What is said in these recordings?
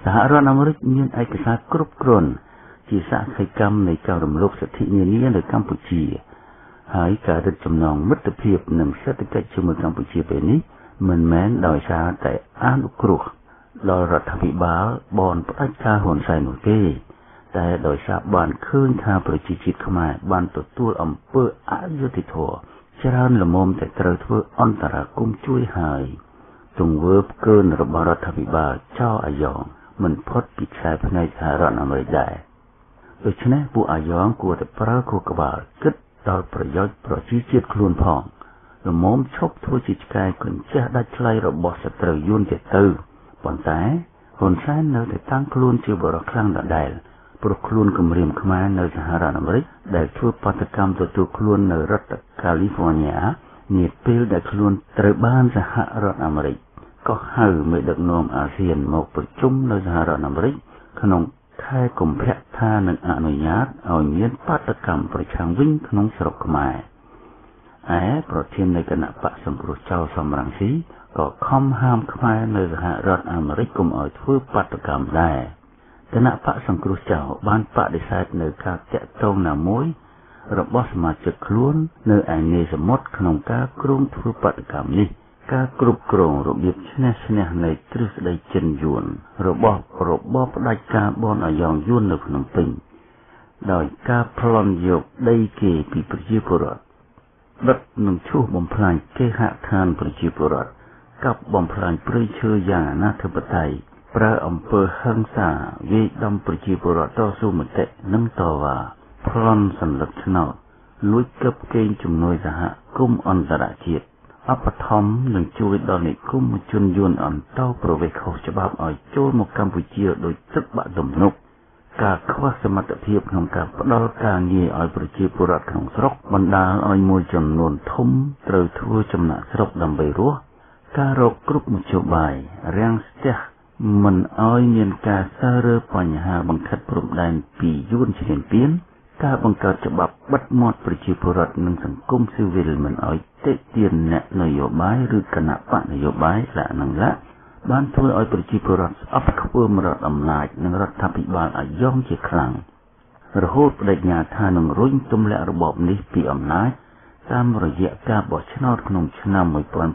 សហរដ្ឋអាមេរិកមានឯកសារគ្រប់គ្រាន់ជាសក្ខីកម្មនៃការរំលោភសិទ្ធិនានានៅកម្ពុជាហើយការរឹតចំណងមិត្តភាពនិងសេដ្ឋកិច្ចជាមួយកម្ពុជាពេលនេះមិនមែនដោយសារតែអនុគ្រោះដល់រដ្ឋាភិបាលបនផ្ដាច់ការហ៊ុនសែននោះទេតែដោយសារបានឃើញថាប្រជាជាតិខ្មែរបានទទួលអំពើអយុត្តិធម៌ច្រើនល្មមតែត្រូវធ្វើអន្តរាគមន៍ជួយហើយទង្វើផ្កើនរបស់រដ្ឋាភិបាលចោលអាយ៉ងមិនផុតពីខ្សែភ្នែកសហរដ្ឋអាមេរិកដែរដូច្នេះពួកអាយ៉ងគួរតែប្រើខួរក្បាលគិតដល់ប្រយោជន៍ប្រជាជាតិខ្លួនផងល្មមឈប់ធ្វើជាឆ្កែកញ្ចេះដាច់ថ្លៃរបស់សត្រូវយួនទៀតទៅប៉ុន្តែហ៊ុនសែននៅតែតាំងខ្លួនជាបរិសុទ្ធខ្លាំងដដែលព្រោះខ្លួនគម្រាមខ្មែរនៅសហរដ្ឋអាមេរិកដែលធ្វើបាតកម្មទទួលខ្លួននៅរដ្ឋកាលីហ្វ័រញ៉ានាពេលដែលខ្លួនត្រូវបានសហរដ្ឋអាមេរិកក៏ហៅមេដឹកនាំអាស៊ានមកប្រជុំនៅសហរដ្ឋអាមេរិកក្នុងខែកុម្ភៈថានឹងអនុញ្ញាតឲ្យមានបាតកម្មប្រឆាំងវិញក្នុងស្រុកខ្មែរឯប្រធាននៃគណៈបកសង្គ្រោះចៅសំរងស៊ីក៏ខំហាមខ្មែរនៅសហរដ្ឋអាមេរិកកុំឲ្យធ្វើបាតកម្មដែរគណៈបកសង្គ្រោះចៅបានបដិសេធនៅការតាក់ទងណាមួយរបស់សមាជិកខ្លួននៅឯនេសមុទ្រក្នុងការគ្រោងធ្វើបាតកម្មនេះការគ្រប់គ្រងរបៀបឈ្នះឈ្នះនៃទ្រឹស្ដីចិនយួនរបស់របបផ្ដាច់ការបនអាយ៉ងយួននៅភ្នំពេញដោយការប្លន់យកដីគេពីប្រជាពលរដ្ឋដុតនឹងឈូសបំផ្លាញគេហដ្ឋានប្រជាពលរដ្ឋកាប់បំផ្លាញព្រៃឈើយ៉ាងអនាធិបតេយ្យប្រើអំពើហិង្សាវាយដំប្រជាពលរដ្ឋតស៊ូមតិនិងតវ៉ាប្លន់សន្លឹកឆ្នោតលួចកឹបកេងជំនួយសហគមន៍អន្តរជាតិអបឋមនឹងជួយដល់និគមជនយួនអន្តោប្រវេសន៍ខុសច្បាប់ឲ្យចូលមកកម្ពុជាដោយទឹកបាក់ទំនប់ការខ្វះសមត្ថភាពក្នុងការផ្ដល់ការងារឲ្យប្រជាពលរដ្ឋក្នុងស្រុកបណ្ដាលឲ្យមួយចំនួនធំត្រូវធ្វើចំណាកស្រុកដើម្បីរស់ការរកគ្រប់មធ្យោបាយរាំងស្ទះមិនឲ្យមានការសើរើបញ្ហាបង្ខិតព្រំដែនពីយួនឈ្លានពានការបង្កើតច្បាប់បិទមាត់ប្រជាពលរដ្ឋនិងសង្គមស៊ីវិលមិនឲ្យទាក់ទាញអ្នកនយោបាយឬគណៈបកនយោបាយបានធ្វើឲ្យប្រជាពលរដ្ឋស្អប់ខ្ពើមរដ្ឋអំណាចនិងរដ្ឋាភិបាលអាយ៉ងជាខ្លាំងរហូតបដិញ្ញាថានឹងរុញទម្លាក់របបនេះពីអំណាចតាមរយៈការបោះឆ្នោតក្នុងឆ្នាំ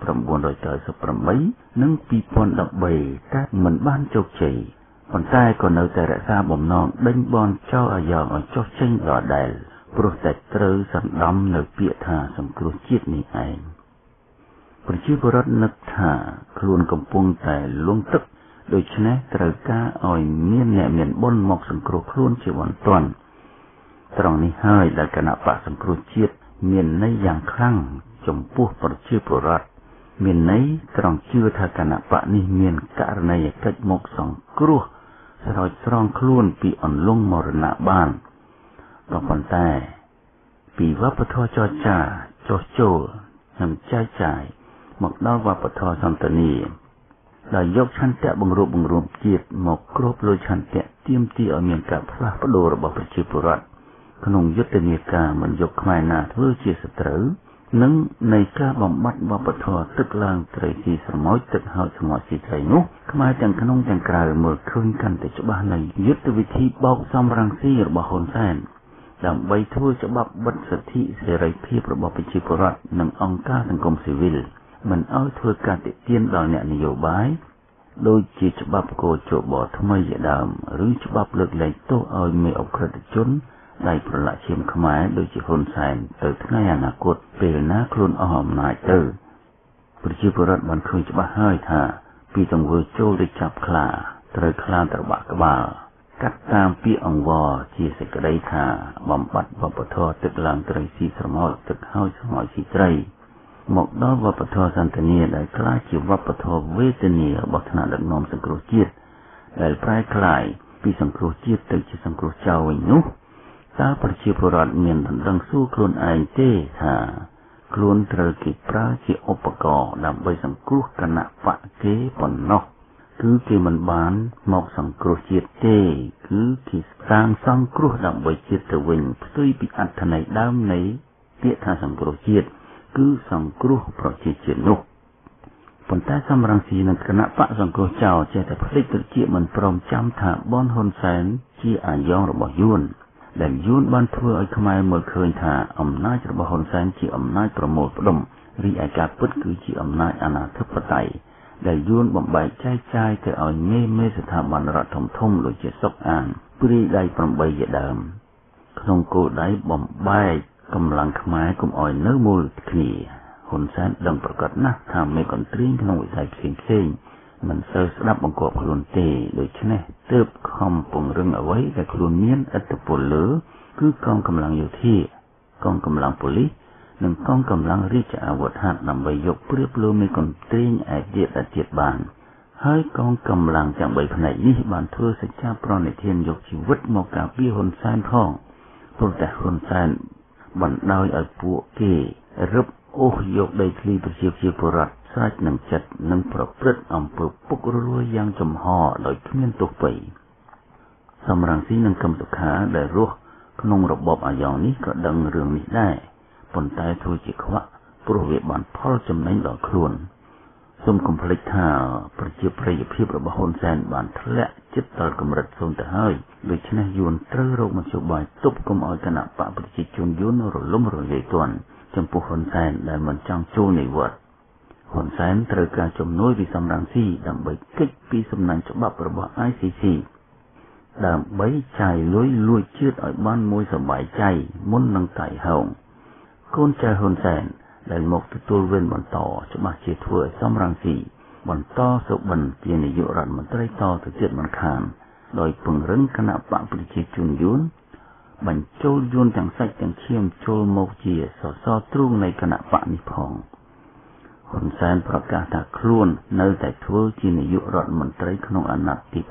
1998និង2013តែមិនបានជោគជ័យប៉ុន្តែក៏នៅតែរក្សាបំណងដេញបនចោលអាយ៉ងឲ្យចុះចេញដដែលព្រោះតែត្រូវសន្តំនៅពាក្យថាសង្គ្រោះជាតិនេះឯងប្រជាពលរដ្ឋនឹកថាខ្លួនកំពុងតែលង់ទឹកដូច្នេះត្រូវការឲ្យមានអ្នកមានបុណ្យមកសង្គ្រោះខ្លួនជាបន្ទាន់ត្រង់នេះហើយដែលគណៈបកសង្គ្រោះជាតិមានន័យយ៉ាងខ្លាំងចំពោះប្រជាពលរដ្ឋមានន័យត្រង់ជឿថាគណៈបកនេះមានករណីយកិច្ចមកសង្គ្រោះស្រោចស្រង់ខ្លួនពីអន្លង់មរណៈបានក៏ប៉ុន្តែពីវប្បធម៌ចរចាចោះចូលនិងចែកចាយមកដល់វប្បធម៌សន្តានាដែលយកឆន្ទៈបង្រួបបង្រួមជាតិមកគ្របលើឆន្ទៈទាមទារឲ្យមានការផ្លាស់ប្ដូររបស់ប្រជាពលរដ្ឋក្នុងយុទ្ធនាការមិនយកខ្មែរណាធ្វើជាសត្រូវនិងនៃការបំបត្តិវប្បធម៌ទឹកឡើងត្រីស៊ីស្រមោចទឹកហោចស្រមោចស៊ីត្រីនោះខ្មែរទាំងក្នុងទាំងក្រៅមើលឃើញកាន់តែច្បាស់នៃយុទ្ធវិធីបោកសំរងស៊ីរបស់ហ៊ុនសែនដើម្បីធ្វើច្បាប់បិទសិទ្ធិសេរីភាពរបស់ប្រជាពលរដ្ឋនិងអង្គការសង្គមស៊ីវិលមិនឲ្យធ្វើការទាក់ទាញដល់អ្នកនយោបាយដូចជាច្បាប់កោជបថ្មីជាដើមឬច្បាប់លើកលែងទោសឲ្យមេអក្រិតជនដៃប្រឡាក់ឈាមខ្មែរដូចជាហ៊ុនសែនទៅថ្ងៃអនាគតពេលណាខ្លួនអស់អំណាចទៅប្រជាពលរដ្ឋបានឃើញច្បាស់ហើយថាពីទង្វើចូលទៅចាប់ខ្លាត្រូវខ្លាត្របាក់ក្បាលកាត់តាមពាក្យអង្វរជាសេចក្តីថាបំបត្តិវប្បធម៌ទឹកឡើងត្រីស៊ីស្រមោចទឹកហោចស្រមោចស៊ីត្រីមកដល់វប្បធម៌សន្តានាដែលក្លាយជាវប្បធម៌វេទនារបស់ថ្នាក់ដឹកនាំសង្គ្រោះជាតិដែលប្រែក្លាយពីសង្គ្រោះជាតិទៅជាសង្គ្រោះចៅវិញនោះតើប្រជាពលរដ្ឋមានដណ្ដឹងសួរខ្លួនឯងទេថាខ្លួនត្រូវគេប្រើជាឧបករណ៍ដើម្បីសង្គ្រោះគណៈបកគេប៉ុណ្ណោះគឺគេមិនបានមកសង្គ្រោះជាតិទេគឺគេសាងសង់គ្រោះដើម្បីជាតិទៅវិញផ្ទុយពីអត្ថន័យដើមនៃពាក្យថាសង្គ្រោះជាតិគឺសង្គ្រោះប្រជាជាតិនោះប៉ុន្តែសំរងស៊ីនិងគណៈបកសង្គ្រោះចោលចេះតែភ្លេចត្រចៀកមិនព្រមចាំថាបនហ៊ុនសែនជាអាយ៉ងរបស់យួនដែលយួនបានធ្វើឲ្យខ្មែរមើលឃើញថាអំណាចរបស់ហ៊ុនសែនជាអំណាចប្រមូលផ្ដុំរីឯការពិតគឺជាអំណាចអាណាធិបតេយ្យដែលយួនបំបែកចែកចាយទៅឲ្យមេស្ថាប័នរដ្ឋធំៗដូចជាសុកអានព្រាយដៃ8ជាដើមក្នុងគោលដៅបំបែកកម្លាំងខ្មែរកុំឲ្យនៅមូលគ្នាហ៊ុនសែនដឹងប្រកាសណាស់ថាមេកន្ទ្រៀងក្នុងវិស័យផ្សេងៗមិនសូវស្ដាប់បង្គាប់ខ្លួនទេដូច្នេះទើបខំពង្រឹងអ្វីដែលខ្លួនមានឥទ្ធិពលលើគឺកងកម្លាំងយោធាកងកម្លាំងប៉ូលីសនិងកងកម្លាំងរាជអាវុធហត្ថដើម្បីយកព្រៀបលើមេកន្ទ្រៀងឯទៀតបានហើយកងកម្លាំងទាំង3ផ្នែកនេះបានធ្វើសច្ចាប្រណិធានយកជីវិតមកការពារហ៊ុនសែនផងព្រោះតែហ៊ុនសែនបណ្ដោយឲ្យពួកគេរឹបអូសយកដីធ្លីប្រជាពលរដ្ឋស្រេចនឹងចិត្តនិងប្រព្រឹត្តអំពើពុករលួយយ៉ាងចំហដោយគ្មានទោសពៃសំរងស៊ីនិងកឹមសុខាដែលរស់ក្នុងរបបអាយ៉ងនេះក៏ដឹងរឿងនេះដែរប៉ុន្តែធ្វើជាខ្វាក់ព្រោះវាបានផលចំណេញដល់ខ្លួនសូមកុំភ្លេចថាប្រជាប្រិយភាពរបស់ហ៊ុនសែនបានធ្លាក់ជិតដល់កម្រិតសូន្យទៅហើយដូច្នេះយួនត្រូវរកមធ្យោបាយទប់កុំឲ្យគណៈបកប្រជាជនយួនរលំរលាយទាន់ចំពោះហ៊ុនសែនដែលមិនចង់ចូលនិវត្តន៍ហ៊ុនសែនត្រូវការជំនួយពីសំរងស៊ីដើម្បីគេចពីសំណាញ់ច្បាប់របស់ ICC ដើម្បីចាយលុយលួចជាតិឲ្យបានមួយសบายใจមុននឹងតៃហោងកូនចៅហ៊ុនសែនដែលមកទទួលវេនបន្តច្បាស់ជាធ្វើឲ្យសំរងស៊ីបន្តសុបិនជានាយករដ្ឋមន្ត្រីតទៅទៀតមិនខានដោយពង្រឹងគណៈបកប្រជាជនយួនបញ្ចូលយួនទាំងសាច់ទាំងឈាមចូលមកជាសសរទ្រូងនៃគណៈបកនេះផងហ៊ុនសែនប្រកាសថាខ្លួននៅតែធ្វើជានាយករដ្ឋមន្ត្រីក្នុងអាណត្តិទី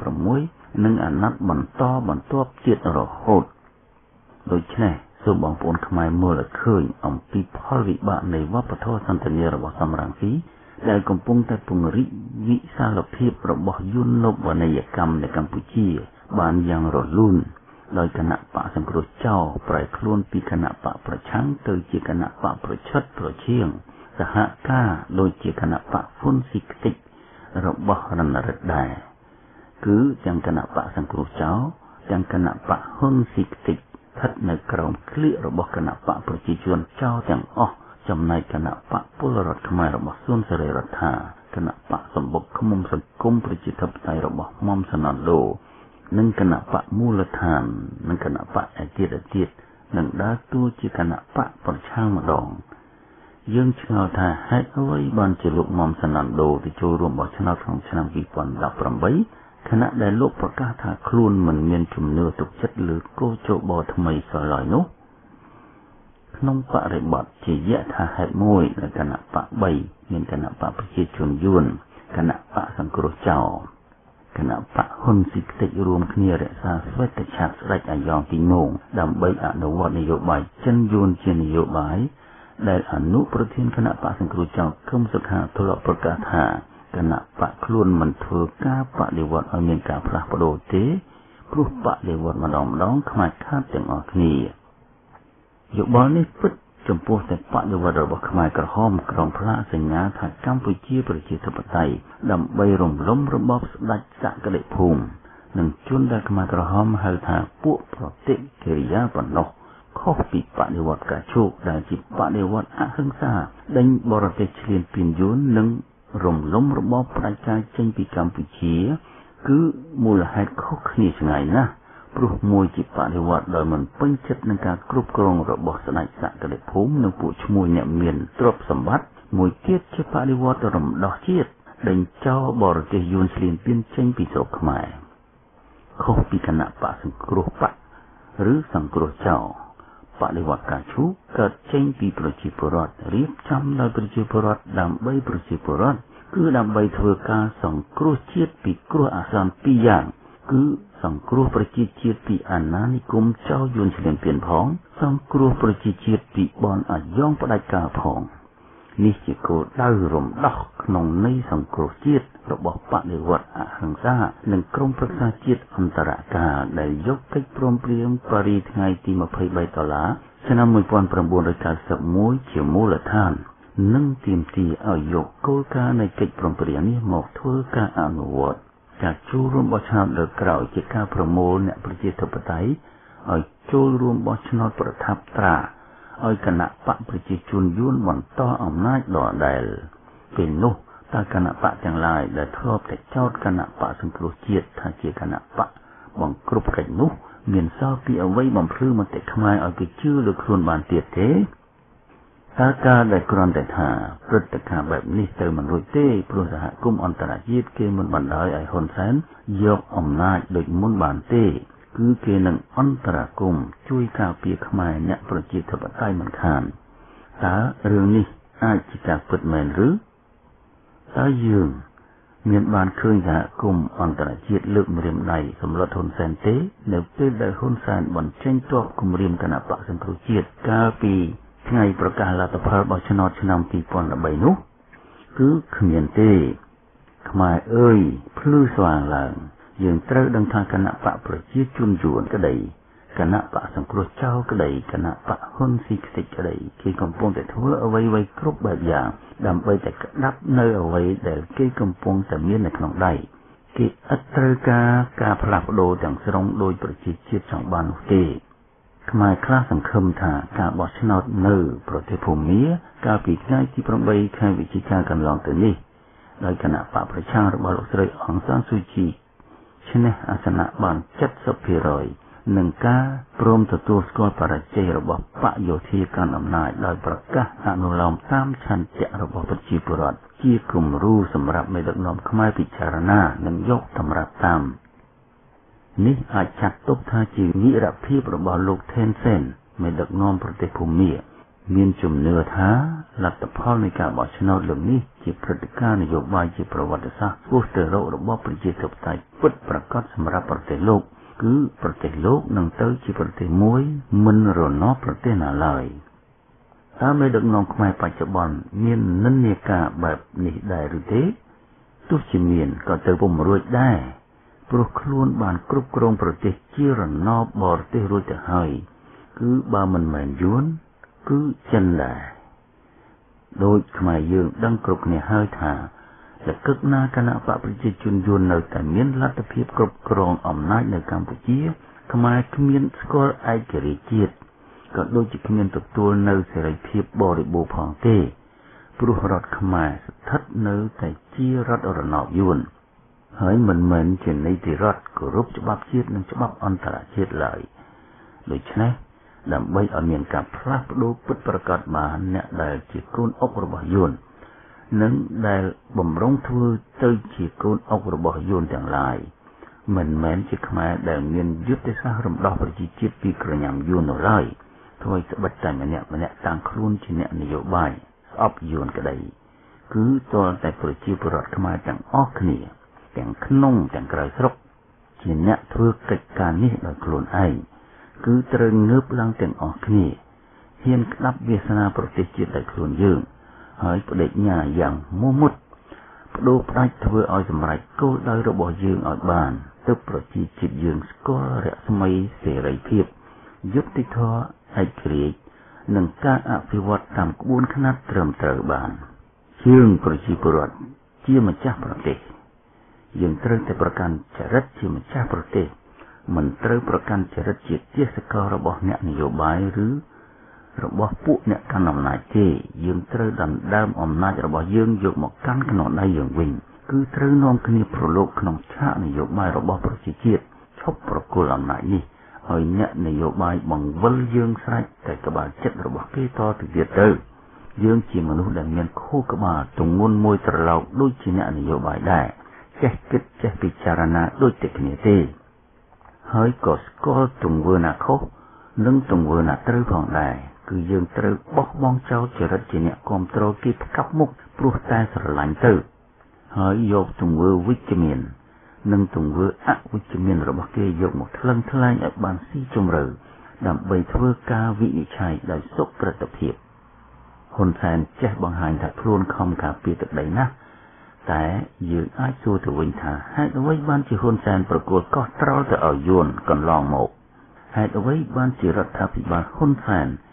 6និងអាណត្តិបន្តបន្ទាប់ទៀតរហូតដូច្នេះសូមបងប្អូនខ្មែរមើលឲ្យឃើញអំពីផលវិបាកនៃវប្បធម៌សន្តានារបស់សំរងស៊ីដែលកំពុងតែពង្រីកវិសាលភាពរបស់យន្តនបនីយកម្មនៅកម្ពុជាបានយ៉ាងរលូនដោយគណៈបកសង្គ្រោះចោលប្រែខ្លួនពីគណៈបកប្រឆាំងទៅជាគណៈបកប្រឆិតប្រឈៀងសហការដូចជាគណៈបកហ៊ុនស៊ីខ្ទេចរបស់រណរិទ្ធដែរគឺទាំងគណៈបកសង្គ្រោះចោលទាំងគណៈបកហ៊ុនស៊ីខ្ទេចស្ថិតនៅក្រោមក្លៀករបស់គណៈបកប្រជាជនចោលទាំងអស់ចំណែកគណៈបកពលរដ្ឋខ្មែររបស់សួនសេរីរដ្ឋាគណៈបកសម្បុកឃុំសង្គមប្រជាធិបតេយ្យរបស់មុំសនណ្ឌូនិងគណៈបកមូលដ្ឋាននិងគណៈបកឯទៀតនឹងដើរតួជាគណៈបកប្រឆាំងម្ដងយើងឆ្ងល់ថាហេតុអ្វីបានជាលោកមុំសនណ្ឌូទៅចូលរួមបោះឆ្នោតក្នុងឆ្នាំ2018ខណៈដែលលោកប្រកាសថាខ្លួនមិនមានជំនឿទុកចិត្តលើគោចបថ្មីសោះឡើយនោះក្នុងបរិបទជាយថាហេតុមួយដែលគណៈបក3មានគណៈបកប្រជាជនយួនគណៈបកសង្គ្រោះចោលគណៈបកហ៊ុនស៊ីខ្ទេចរួមគ្នារក្សាស្វេតឆ័ត្រស្ដេចអាយ៉ងទីនងដើម្បីអនុវត្តនយោបាយចិនយួនជានយោបាយដែលអនុប្រធានគណៈបកសង្គ្រោះចោលគឹមសុខាធ្លាប់ប្រកាសថាគណៈបកខ្លួនមិនធ្វើការបដិវត្តឲ្យមានការផ្លាស់ប្ដូរទេព្រោះបដិវត្តម្ដងខ្មាច់ខាតទាំងអស់គ្នាយោបល់នេះពិតចំពោះតែបដិវត្តរបស់ខ្មែរក្រហមក្រុងផ្លាកសញ្ញាថាកម្ពុជាប្រជាធិបតេយ្យដើម្បីរំលំរបបស្ដេចសក្តិភូមិនិងជនដែលខ្មែរក្រហមហៅថាពួកប្រតិកិរិយាប៉ុណ្ណោះខុសពីបដិវត្តកាជោគដែលជាបដិវត្តអហិង្សាដេញបរទេសឈ្លានពានយួននិងរំលំរបបផ្ដាច់ការចេញពីកម្ពុជាគឺមូលហេតុខុសគ្នាឆ្ងាយណាស់ព្រោះមួយជាបដិវត្តដោយមិនពេញចិត្តនឹងការគ្រប់គ្រងរបស់ស្ដេចសក្តិភូមិនិងពួកឈ្មួញអ្នកមានទ្រព្យសម្បត្តិមួយទៀតជាបដិវត្តរំដោះជាតិដេញចោលបរទេសយួនឈ្លានពានចេញពីស្រុកខ្មែរខុសពីគណៈបកសង្គ្រោះបកឬសង្គ្រោះចោលបដិវត្តការឈូកកើតចេញពីប្រជាពលរដ្ឋរៀបចំដោយប្រជាពលរដ្ឋដើម្បីប្រជាពលរដ្ឋគឺដើម្បីធ្វើការសង្គ្រោះជាតិពីគ្រោះអាសន្នពីរយ៉ាងគឺសង្គ្រោះប្រជាជាតិពីអាណានិគមចោលយួនឈ្លានពានផងសង្គ្រោះប្រជាជាតិពីបនអាយ៉ងផ្ដាច់ការផងនេះជាគោលដៅរំដោះក្នុងន័យសង្គ្រោះជាតិរបស់បដិវត្តអហិង្សានិងក្រុមប្រឹក្សាជាតិអន្តរការដែលយកកិច្ចព្រមព្រៀងប៉ារីសថ្ងៃទី$23ឆ្នាំ1991ជាមូលដ្ឋាននិងទាមទារឲ្យយកគោលការណ៍នៃកិច្ចព្រមព្រៀងនេះមកធ្វើការអនុវត្តការចូលរួមបោះឆ្នោតលើកក្រោយជាការប្រមូលអ្នកប្រជាធិបតេយ្យឲ្យចូលរួមបោះឆ្នោតប្រថាប់ត្រាឲ្យគណៈបកប្រជាជនយួនបន្តអំណាចដដែលពេលនោះតើគណៈបកទាំងឡាយដែលធ្លាប់តែចោទគណៈបកសង្គ្រោះជាតិថាជាគណៈបកបង្ក្រប់កិច្ចនោះមានសល់ពីអ្វីបំភ្លឺមតិខ្មែរឲ្យគេជឿលើខ្លួនបានទៀតទេតើការដែលគ្រាន់តែថាព្រឹត្តិការណ៍បែបនេះទៅមិនរួចទេព្រោះសហគមន៍អន្តរជាតិគេមិនបណ្ដោយឲ្យហ៊ុនសែនយកអំណាចដូចមុនបានទេគឺគេនឹងអន្តរាគមន៍ជួយការពារខ្មែរអ្នកប្រជាធិបតេយ្យមិនខានតើរឿងនេះអាចជាការពិតមែនឬតើយើងមានបានឃើញសហគមន៍អន្តរជាតិលើកម្រាមដៃសម្លុតហ៊ុនសែនទេនៅពេលដែលហ៊ុនសែនបញ្ចេញទ័ពគម្រាមគណៈបកសង្គ្រោះជាតិកាលពីថ្ងៃប្រកាសលទ្ធផលបោះឆ្នោតឆ្នាំ2013នោះគឺគ្មានទេខ្មែរអើយភ្លឺស្វាងឡើងយើងត្រូវដឹងថាគណៈបកប្រជាជនយួនក្តីគណៈបកសង្គ្រោះចៅក្តីគណៈបកហ៊ុនស៊ីខ្ទេចក្តីគេកំពុងតែធ្វើអ្វីៗគ្រប់បែបយ៉ាងដើម្បីតែក្តាប់នៅអ្វីដែលគេកំពុងតែមាននៅក្នុងដៃគេឥតត្រូវការផ្លាស់ប្ដូរទាំងស្រុងដោយប្រជាជាតិចង់បាននោះទេខ្មែរខ្លះសង្ឃឹមថាការបោះឆ្នោតនៅប្រទេសភូមាកាលពីថ្ងៃទី8ខែវិច្ឆិកាកន្លងទៅនេះដោយគណៈបកប្រឆាំងរបស់លោកស្រីអង្សានស៊ូជីឈ្នះអាសនៈបាន 70% នឹងការព្រមទទួលស្គាល់បរាជ័យរបស់បកយោធាកាន់អំណាចដោយប្រកាសអនុលោមតាមឆន្ទៈរបស់ប្រជាពលរដ្ឋជាគំរូសម្រាប់មេដឹកនាំខ្មែរពិចារណានិងយកតម្រាប់តាមនេះអាចចាត់ទុកថាជាវិរៈភាពរបស់លោកថេនសេនមេដឹកនាំប្រទេសភូមាមានជំនឿថាលទ្ធផលនៃការបោះឆ្នោតលើកនេះជាព្រឹត្តិការណ៍នយោបាយជាប្រវត្តិសាស្ត្រគោះទៅរករបបប្រជាធិបតេយ្យពិតប្រាកដសម្រាប់ប្រទេសលោកគឺប្រទេសលោកនឹងទៅជាប្រទេសមួយមិនរនាំប្រទេសណាឡើយតើមេដឹកនាំខ្មែរបច្ចុប្បន្នមាននិន្នាការបែបនេះដែរឬទេទោះជាមានក៏ទៅពុំរួចដែរព្រោះខ្លួនបានគ្រប់គ្រងប្រទេសជារណបបរទេសរួចទៅហើយគឺបើមិនមែនយួនគឺចិនដែរដោយខ្មែរយើងដឹងគ្រប់គ្នាហើយថាលក្ខណៈគណៈបកប្រជាជនយួននៅតែមានលទ្ធភាពគ្រប់គ្រងអំណាចនៅកម្ពុជាខ្មែរគ្មានស្គាល់ឯករាជ្យជាតិក៏ដូចជាគ្មានទទួលនៅសេរីភាពបរិបូរណ៍ផងទេព្រោះរដ្ឋខ្មែរស្ថិតនៅតែជារដ្ឋរណបយួនហើយមិនមែនជានីតិរដ្ឋគោរពច្បាប់ជាតិនិងច្បាប់អន្តរជាតិឡើយដូច្នេះដើម្បីឲ្យមានការផ្លាស់ប្ដូរពិតប្រាកដបានអ្នកដែលជាកូនអុករបស់យួននិងដែលបំរុងធ្វើទៅជាកូនអុករបស់យួនទាំងឡាយមិនមែនជាខ្មែរដែលមានយុទ្ធសាស្ត្ររំដោះប្រជាជាតិពីក្រញាំយួននោះឡើយធ្វើឲ្យស្បិតតែម្នាក់តាំងខ្លួនជាអ្នកនយោបាយស្អប់យួនក្តីគឺទាល់តែប្រជាពលរដ្ឋខ្មែរទាំងអស់គ្នាទាំងក្នុងទាំងក្រៅស្រុកជាអ្នកធ្វើកិច្ចការនេះដោយខ្លួនឯងគឺត្រូវងើបឡើងទាំងអស់គ្នាហ៊ានក្តាប់វាសនាប្រទេសជាតិដោយខ្លួនយើងហើយបដិញ្ញាយ៉ាងមោះមុតបដូរផ្ដាច់ធ្វើឲ្យសម្រេចគោលដៅរបស់យើងឲ្យបានទើបប្រជាជាតិយើងស្គាល់រស្មីសេរីភាពយុត្តិធម៌ឯករាជ្យនិងការអភិវឌ្ឍតាមក្បួនខ្នាតត្រឹមត្រូវបានយើងប្រជាពលរដ្ឋជាម្ចាស់ប្រទេសយើងត្រូវតែប្រកាន់ចរិតជាម្ចាស់ប្រទេសមិនត្រូវប្រកាន់ចរិតជាទាសកររបស់អ្នកនយោបាយឬរបស់ពួកអ្នកកាន់អំណាចទេយើងត្រូវដណ្ដើមអំណាចរបស់យើងយកមកកាន់ក្នុងដៃយើងវិញគឺត្រូវនាំគ្នាប្រឡូកក្នុងឆាកនយោបាយរបស់ប្រជាជាតិឈប់ប្រគល់អំណាចនេះឲ្យអ្នកនយោបាយបង្វិលយើងស្រេចតែក្បាលចិត្តរបស់គេតទៅទៀតទៅយើងជាមនុស្សដែលមានខួរក្បាលទម្ងន់មួយត្រឡោកដូចជាអ្នកនយោបាយដែរចេះគិតចេះពិចារណាដូចតែគ្នាទេហើយក៏ស្គាល់ទង្វើណាខុសនិងទង្វើណាត្រូវផងដែរគឺយើងត្រូវបោះបង់ចោលចរិតជាអ្នកគ្រប់គ្រងគេផ្កាប់មុខព្រោះតែស្រឡាញ់ទៅហើយយកទង្វើវិជ្ជមាននិងទង្វើអវិជ្ជមានរបស់គេយកមកថ្លឹងថ្លែងឲ្យបានស៊ីជម្រៅដើម្បីធ្វើការវិនិច្ឆ័យដោយសុក្រឹតភាពហ៊ុនសែនចេះបង្ហាញថាខ្លួនខំការពារទឹកដីណាស់តែយើងអាចសួរទៅវិញថាហេតុអ្វីបានជាហ៊ុនសែនប្រគល់កោះត្រល់ទៅឲ្យយួនកន្លងមកហេតុអ្វីបានជារដ្ឋាភិបាលហ៊ុនសែន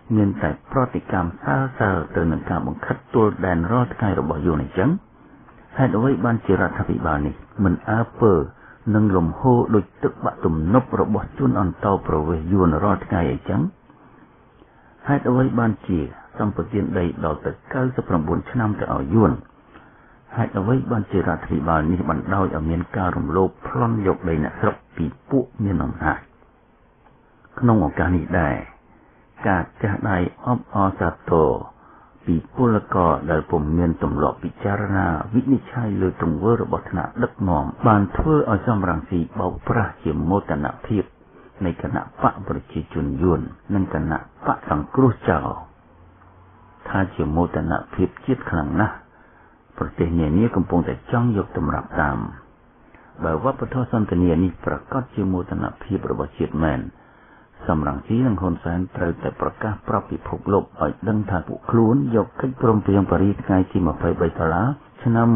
មានតែប្រតិកម្មសើសើរទៅនឹងការបង្ខិតទល់ដែនរាល់ថ្ងៃរបស់យួនអញ្ចឹងហេតុអ្វីបានជារដ្ឋាភិបាលនេះមិនអើពើនឹងលំហូរដូចទឹកបាក់ទំនប់របស់ជនអន្តោប្រវេសន៍យួនរាល់ថ្ងៃអញ្ចឹងហេតុអ្វីបានជាសម្បទានដីដល់ទៅ99ឆ្នាំទៅឲ្យយួនហេតុអ្វីបានជារដ្ឋាភិបាលនេះបណ្ដោយឲ្យមានការរំលោភប្លន់យកដីអ្នកស្រុកពីពួកមានអំណាចក្នុងឱកាសនេះដែរការចាស់ដៃអបអរសាទរពីពលករដែលពុំមានទម្លាប់ពិចារណាវិនិច្ឆ័យលើទង្វើរបស់ថ្នាក់ដឹកនាំបានធ្វើឲ្យសំរងស៊ីបោកប្រាស់ជាមោទនភាពនៃគណៈបកប្រជាជនយួននិងគណៈបកសង្គ្រោះចោលថាជាមោទនភាពជាតិខ្លាំងណាស់ប្រទេសនានាកំពុងតែចង់យកតម្រាប់តាមបើវប្បធម៌សន្តានានេះប្រកាសជាមោទនភាពរបស់ជាតិមែនសំរងស៊ីនិងហ៊ុនសែនត្រូវតែប្រកាសប្រាប់ពិភពលោកឲ្យដឹងថាពួកខ្លួនយកកិច្ចព្រមព្រៀងប៉ារីសថ្ងៃទី$23ឆ្នាំ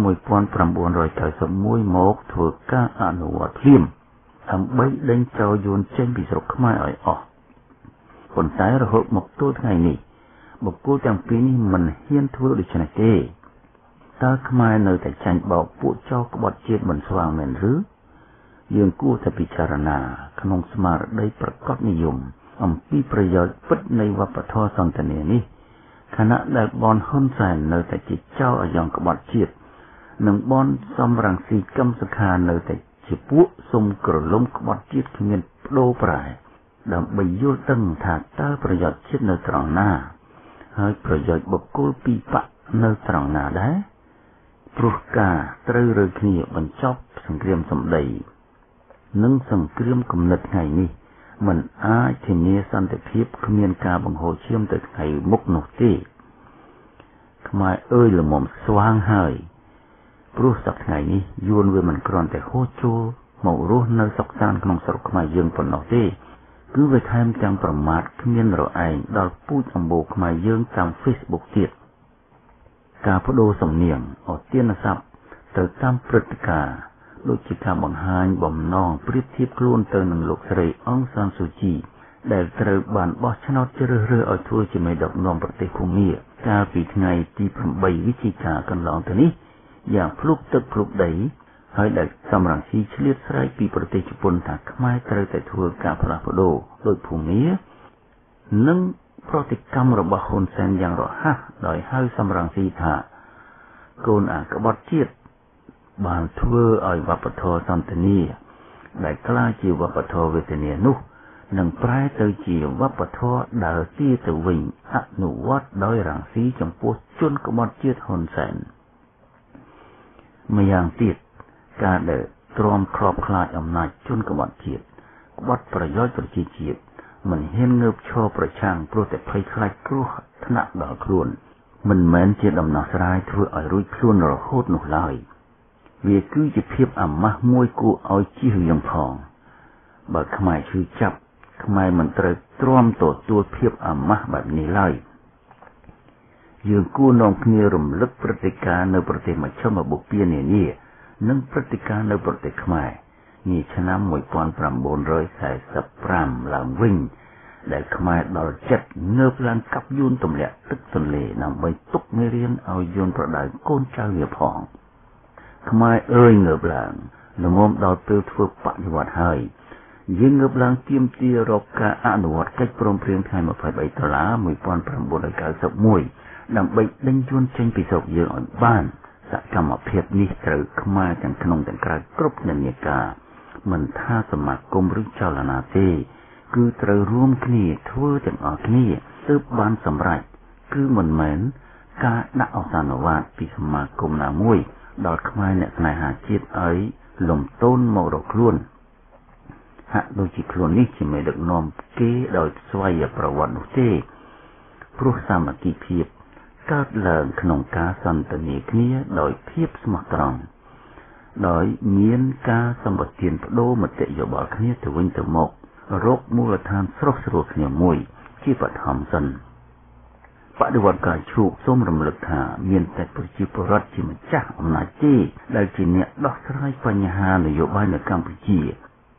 1991មកធ្វើការអនុវត្តភ្លាមដើម្បីដេញចោលយួនចេញពីស្រុកខ្មែរឲ្យអស់ប៉ុន្តែរហូតមកទល់ថ្ងៃនេះបុគ្គលទាំងពីរនេះមិនហ៊ានធ្វើដូច្នេះទេតើខ្មែរនៅតែចាញ់បោកពួកចោរក្បត់ជាតិមិនស្វាងមែនឬយើងគួរតែពិចារណាក្នុងស្មារតីប្រកបនិយមអំពីប្រយោជន៍ពិតនៃវប្បធម៌សន្តានានេះខណៈដែលបនហ៊ុនសែននៅតែជាចោរអាយ៉ងក្បត់ជាតិនិងបនសំរងស៊ីកឹមសុខានៅតែជាពួកសុំក្រឡុំក្បត់ជាតិគ្មានបដូរប្រែដើម្បីយល់ដឹងថាតើប្រយោជន៍ជាតិនៅត្រង់ណាហើយប្រយោជន៍បុគ្គលពីរបកនៅត្រង់ណាដែរព្រោះការត្រូវរើគ្នាបញ្ចប់សង្គ្រាមសម្ដីនិងសង្គ្រាមគំនិតថ្ងៃនេះមិនអាចធានាសន្តិភាពគ្មានការបង្ហូរឈាមទៅថ្ងៃមុខនោះទេខ្មែរអើយល្មមស្វាងហើយព្រោះសប្តាហ៍ថ្ងៃនេះយួនវាមិនគ្រាន់តែហូរចូលមករស់នៅសុខសាន្តក្នុងស្រុកខ្មែរយើងប៉ុណ្ណោះទេគឺវាថែមទាំងប្រមាថគ្មានរឯងដល់ពូជអម្បូរខ្មែរយើងតាម Facebook ទៀតការបដូរសំនៀងអទានស័ព្ទទៅតាមព្រឹត្តិការណ៍ដូចជាការបង្ហាញបំណងប្រៀបធៀបខ្លួនទៅនឹងលោកស្រីអង្សានស៊ូជីដែលត្រូវបានបោះឆ្នោតជ្រើសរើសឲ្យធ្វើជាមេដឹកនាំប្រទេសភូមាកាលពីថ្ងៃទី8វិច្ឆិកាកន្លងទៅនេះយ៉ាងភ្លុកទឹកភ្លុកដីហើយដែលសំរងស៊ីឆ្លៀតស្រែកពីប្រទេសជប៉ុនថាខ្មែរត្រូវតែធ្វើការផ្លាស់ប្ដូរដោយភូមានិងប្រតិកម្មរបស់ហ៊ុនសែនយ៉ាងរហ័សដោយហៅសំរងស៊ីថាកូនអាក្បត់ជាតិបានធ្វើឲ្យវប្បធម៌សន្តានាដែលក្លាយជាវប្បធម៌វេទនានោះនឹងប្រែទៅជាវប្បធម៌ដើរទាទៅវិញអនុវត្តដោយរងស៊ីចំពោះជនក្បត់ជាតិហ៊ុនសែនម្យ៉ាងទៀតការដែលទ្រាំគ្របខ្លាចអំណាចជនក្បត់ជាតិក្បត់ប្រយោជន៍ប្រជាជាតិមិនហ៊ានងើបឈរប្រឆាំងព្រោះតែភ័យខ្លាចគ្រោះថ្នាក់ដល់ខ្លួនមិនមែនជាដំណោះស្រាយធ្វើឲ្យរួចខ្លួនរហូតនោះឡើយវាគឺជាភាពអាម៉ាស់មួយគួរឲ្យជៀសវាងផងបើខ្មែរឈឺចាប់ខ្មែរមិនត្រូវទ្រាំទទួលភាពអាម៉ាស់បែបនេះឡើយយើងគួរនាំគ្នារំលឹកព្រឹត្តិការណ៍នៅប្រទេសមជ្ឈមបូព៌ានានានិងព្រឹត្តិការណ៍នៅប្រទេសខ្មែរនាឆ្នាំ1945ឡើងវិញដែលខ្មែរដល់ចិត្តងើបឡើងកាប់យួនទម្លាក់ទឹកទន្លេដើម្បីទុកមេរៀនឲ្យយួនប្រដៅកូនចៅវាផងខ្មែរអើយងើបឡើងល្មមដល់ពេលធ្វើបដិវត្តហើយយើងងើបឡើងទាមទាររកការអនុវត្តកិច្ចព្រមព្រៀងថ្ងៃ$23ដើម្បីដេញយួនចេញពីស្រុកយើងឲ្យបានសកម្មភាពនេះត្រូវខ្មែរទាំងក្នុងទាំងក្រៅគ្រប់និន្នាការមិនថាសមាគមឬចលនាទេគឺត្រូវរួមគ្នាធ្វើទាំងអស់គ្នាទើបបានសម្រេចគឺមិនមែនការដាក់អសានវាទពីសមាគមណាមួយដល់ខ្មែរអ្នកស្នេហាជាតិឲ្យលំទោនមករកខ្លួនហាក់ដូចជាខ្លួននេះជាមេដឹកនាំគេដោយស្វ័យប្រវត្តិនោះទេព្រោះសាមគ្គីភាពកើតឡើងក្នុងការសន្ទនាគ្នាដោយភាពស្មោះត្រង់ដោយមានការសម្បទានបដូរមតិយោបល់គ្នាទៅវិញទៅមករកមូលដ្ឋានស្រុះស្រួលគ្នាមួយជាបឋមសិនបដិវត្តការឈូកសូមរំលឹកថាមានតែប្រជាពលរដ្ឋជាម្ចាស់អំណាចទេដែលជាអ្នកដោះស្រាយបញ្ហានយោបាយនៅកម្ពុជា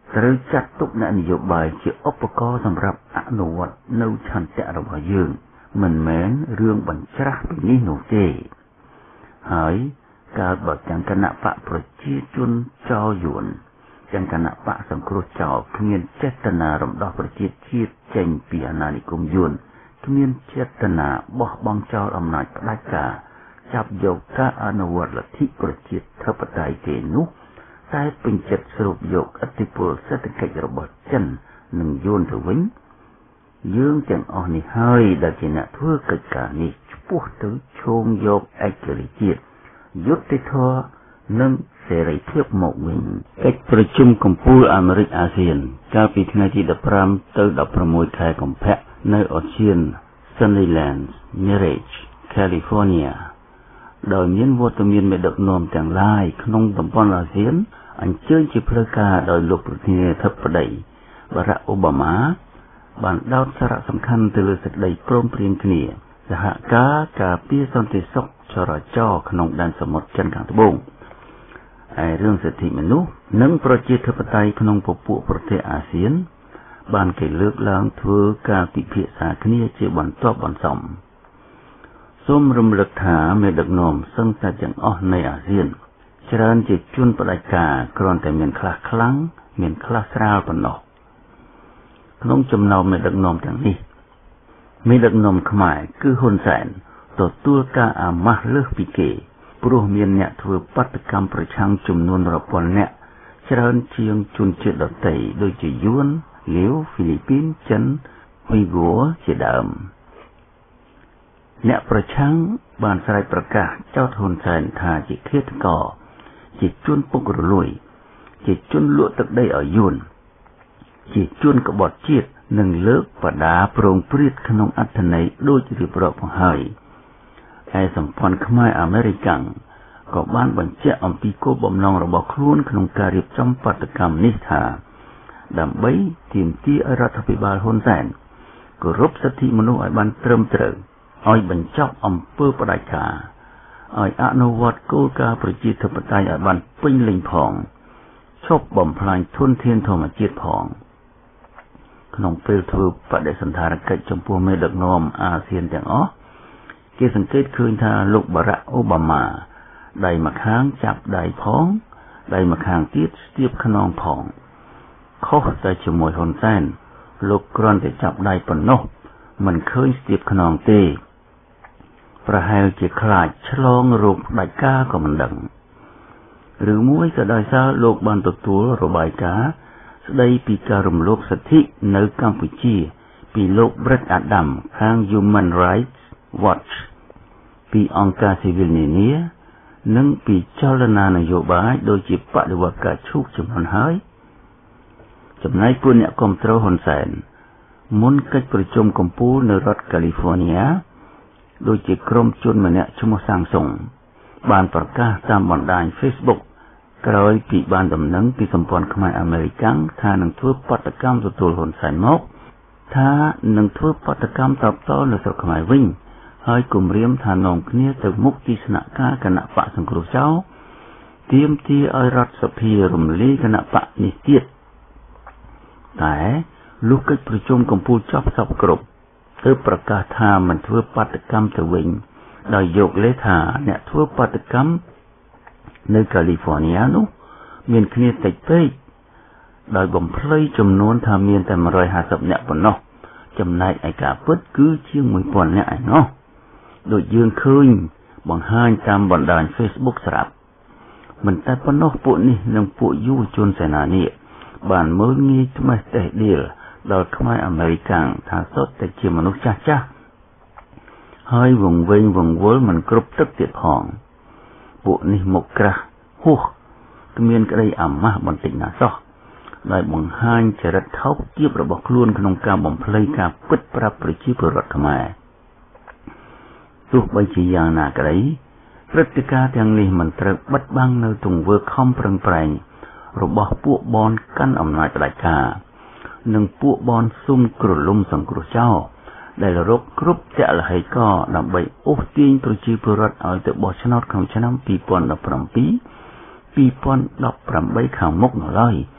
ត្រូវចាត់ទុកអ្នកនយោបាយជាឧបករណ៍សម្រាប់អនុវត្តនៅឆន្ទៈរបស់យើងមិនមែនរឿងបញ្ច្រាស់ពីនេះនោះទេហើយកើតបើទាំងគណៈបកប្រជាជនចោលយួនទាំងគណៈបកសង្គ្រោះចោលគ្មានចេតនារំដោះប្រជាជាតិចេញពីអាណានិគមយួនគ្មានចេតនាបោះបង់ចោលអំណាចផ្ដាច់ការចាប់យកការអនុវត្តលទ្ធិប្រជាធិបតេយ្យទេនោះតែពេញចិត្តស្រូបយកឥទ្ធិពលសេដ្ឋកិច្ចរបស់ចិននិងយួនទៅវិញយើងទាំងអស់នេះហើយដែលជាអ្នកធ្វើកិច្ចការនេះឆ្ពោះទៅឈោងយកឯករាជ្យជាតិយុត្តិធម៌និងសេរីភាពមកវិញកិច្ចប្រជុំកំពូលអាមេរិកអាស៊ានកាលពីថ្ងៃទី15ទៅ16ខែកុម្ភៈនៅOcean Sunnylands Mirage California ដោយមានវត្តមានមេដឹកនាំទាំងឡាយក្នុងតំបន់អាស៊ានអញ្ជើញជាផ្លូវការដោយលោកប្រធានាធិបតីបារ៉ាក់អូបាម៉ាបានដោតសារៈសំខាន់ទៅលើសេចក្តីព្រមព្រៀងគ្នាសហការពារសន្តិសុខចរាចរណ៍ក្នុងដែនសមុទ្រចិនខាងត្បូងហើយរឿងសិទ្ធិមនុស្សនិងប្រជាធិបតេយ្យក្នុងពពួកប្រទេសអាស៊ានបានគេលើកឡើងធ្វើការពិភាក្សាគ្នាជាបន្ទាប់បន្សំសូមរំលឹកថាមេដឹកនាំសឹងតែទាំងអស់នៃអាស៊ានច្រើនជាជនផ្ដាច់ការគ្រាន់តែមានខ្លះខ្លាំងមានខ្លះស្រាលប៉ុណ្ណោះក្នុងចំណោមមេដឹកនាំទាំងនេះមេដឹកនាំខ្មែរគឺហ៊ុនសែនទទួលការអាម៉ាស់លើសពីគេព្រោះមានអ្នកធ្វើបាតកម្មប្រឆាំងចំនួនរាប់ពាន់នាក់ច្រើនជាងជនជាតិដទៃដូចជាយួនលាវហ្វីលីពីនចិនវីហ្គ័រជាដើមអ្នកប្រឆាំងបានស្រែកប្រកាសចោទហ៊ុនសែនថាជាឃាតករជាជនពុករលួយជាជនលក់ទឹកដីឲ្យយួនជាជនក្បត់ជាតិនិងលើកបដាប្រងព្រាតក្នុងអត្ថន័យដូចរៀបរាប់មកហើយឯសម្ព័ន្ធខ្មែរអាមេរិកក៏បានបញ្ជាក់អំពីគោលបំណងរបស់ខ្លួនក្នុងការរៀបចំបាតកម្មនេះថាដើម្បីទាមទារឲ្យរដ្ឋាភិបាលហ៊ុនសែនគោរពសិទ្ធិមនុស្សឲ្យបានត្រឹមត្រូវឲ្យបញ្ចប់អំពើផ្ដាច់ការឲ្យអនុវត្តគោលការណ៍ប្រជាធិបតេយ្យឲ្យបានពេញលេញផងឈប់បំផ្លាញធនធានធម្មជាតិផងក្នុងពេលធ្វើបដិសណ្ឋារកិច្ចចំពោះមេដឹកនាំអាស៊ានទាំងអស់គេសង្កេតឃើញថាលោកបារ៉ាក់អូបាម៉ាដៃម្ខាងចាប់ដៃផងដៃម្ខាងទៀតស្ទាបខ្នងផងខុសតែជាមួយហ៊ុនសែនលោកគ្រាន់តែចាប់ដៃប៉ុណ្ណោះមិនឃើញស្ទាបខ្នងទេប្រហែលជាខ្លាចឆ្លងរោគផ្ដាច់ការក៏មិនដឹងឬមួយក៏ដោយសារលោកបានទទួលរបាយការណ៍ស្ដីពីការរំលោភសិទ្ធិនៅកម្ពុជាពីលោក Brett Adam ខាង Human Rights Watch ពីអង្គការស៊ីវិលនានានិងពីចលនានយោបាយដូចជាបដិវត្តការឈូកចំនួនហើយចំណែកពួកអ្នកគាំទ្រហ៊ុនសែនមុនកិច្ចប្រជុំកំពូលនៅរដ្ឋកាលីហ្វ័រញ៉ាដូចជាក្រុមជនម្នាក់ឈ្មោះសាំងសុងបានប្រកាសតាមបណ្ដាញ Facebook ក្រោយពីបានដំណឹងពីសម្ព័ន្ធខ្មែរអាមេរិកថានឹងធ្វើបាតកម្មទទួលហ៊ុនសែនមកថានឹងធ្វើបាតកម្មតបតនៅស្រុកខ្មែរវិញហើយគម្រាមថានាំគ្នាទៅមុខទីស្នាក់ការគណៈបកសង្គ្រោះចោលទាមទារឲ្យរដ្ឋសភារំលាយគណៈបកនេះទៀតតែលុះកិច្ចប្រជុំកំពូលចប់សពគ្រប់ទើបប្រកាសថាមិនធ្វើបាតកម្មទៅវិញដោយយកលេសថាអ្នកធ្វើបាតកម្មនៅកាលីហ្វ័រញ៉ានោះមានគ្នាតិចពេកដោយបំភ្លៃចំនួនថាមានតែ150នាក់ប៉ុណ្ណោះចំណែកឯការពិតគឺជាង 1000 នាក់ឯណោះដូចយើងឃើញបង្ហាញតាមបណ្ដាញ Facebook ស្រាប់មិនតែប៉ុណ្ណោះពួកនេះនិងពួកយុវជនសេនានេះបានមើលងាយថ្មេះតេះដៀលដល់ខ្មែរអាមេរិកថាសុទ្ធតែជាមនុស្សចាស់ហើយវង្វេងវង្វល់មិនគ្រប់ទឹកទៀតផងពួកនេះមកក្រាស់ហួសគ្មានក្តីអាម៉ាស់បន្តិចណាសោះដោយបង្ហាញចរិតថោកទាបរបស់ខ្លួនក្នុងការបំភ្លៃការពិតប្រាប់ប្រជាពលរដ្ឋខ្មែរទោះបីជាយ៉ាងណាក្តីព្រឹត្តិការណ៍ទាំងនេះមិនត្រូវបិទបាំងនៅទង្វើខំប្រឹងប្រែងរបស់ពួកបនកាន់អំណាចផ្ដាច់ការនិងពួកបនស៊ុំក្រលុំសង្គ្រោះចោលដែលរកគ្រប់ទលហេកដើម្បីអូសទាញប្រជាពលរដ្ឋឲ្យទៅបោះឆ្នោតក្នុងឆ្នាំ2017 2018ខាងមុខនោះឡើយ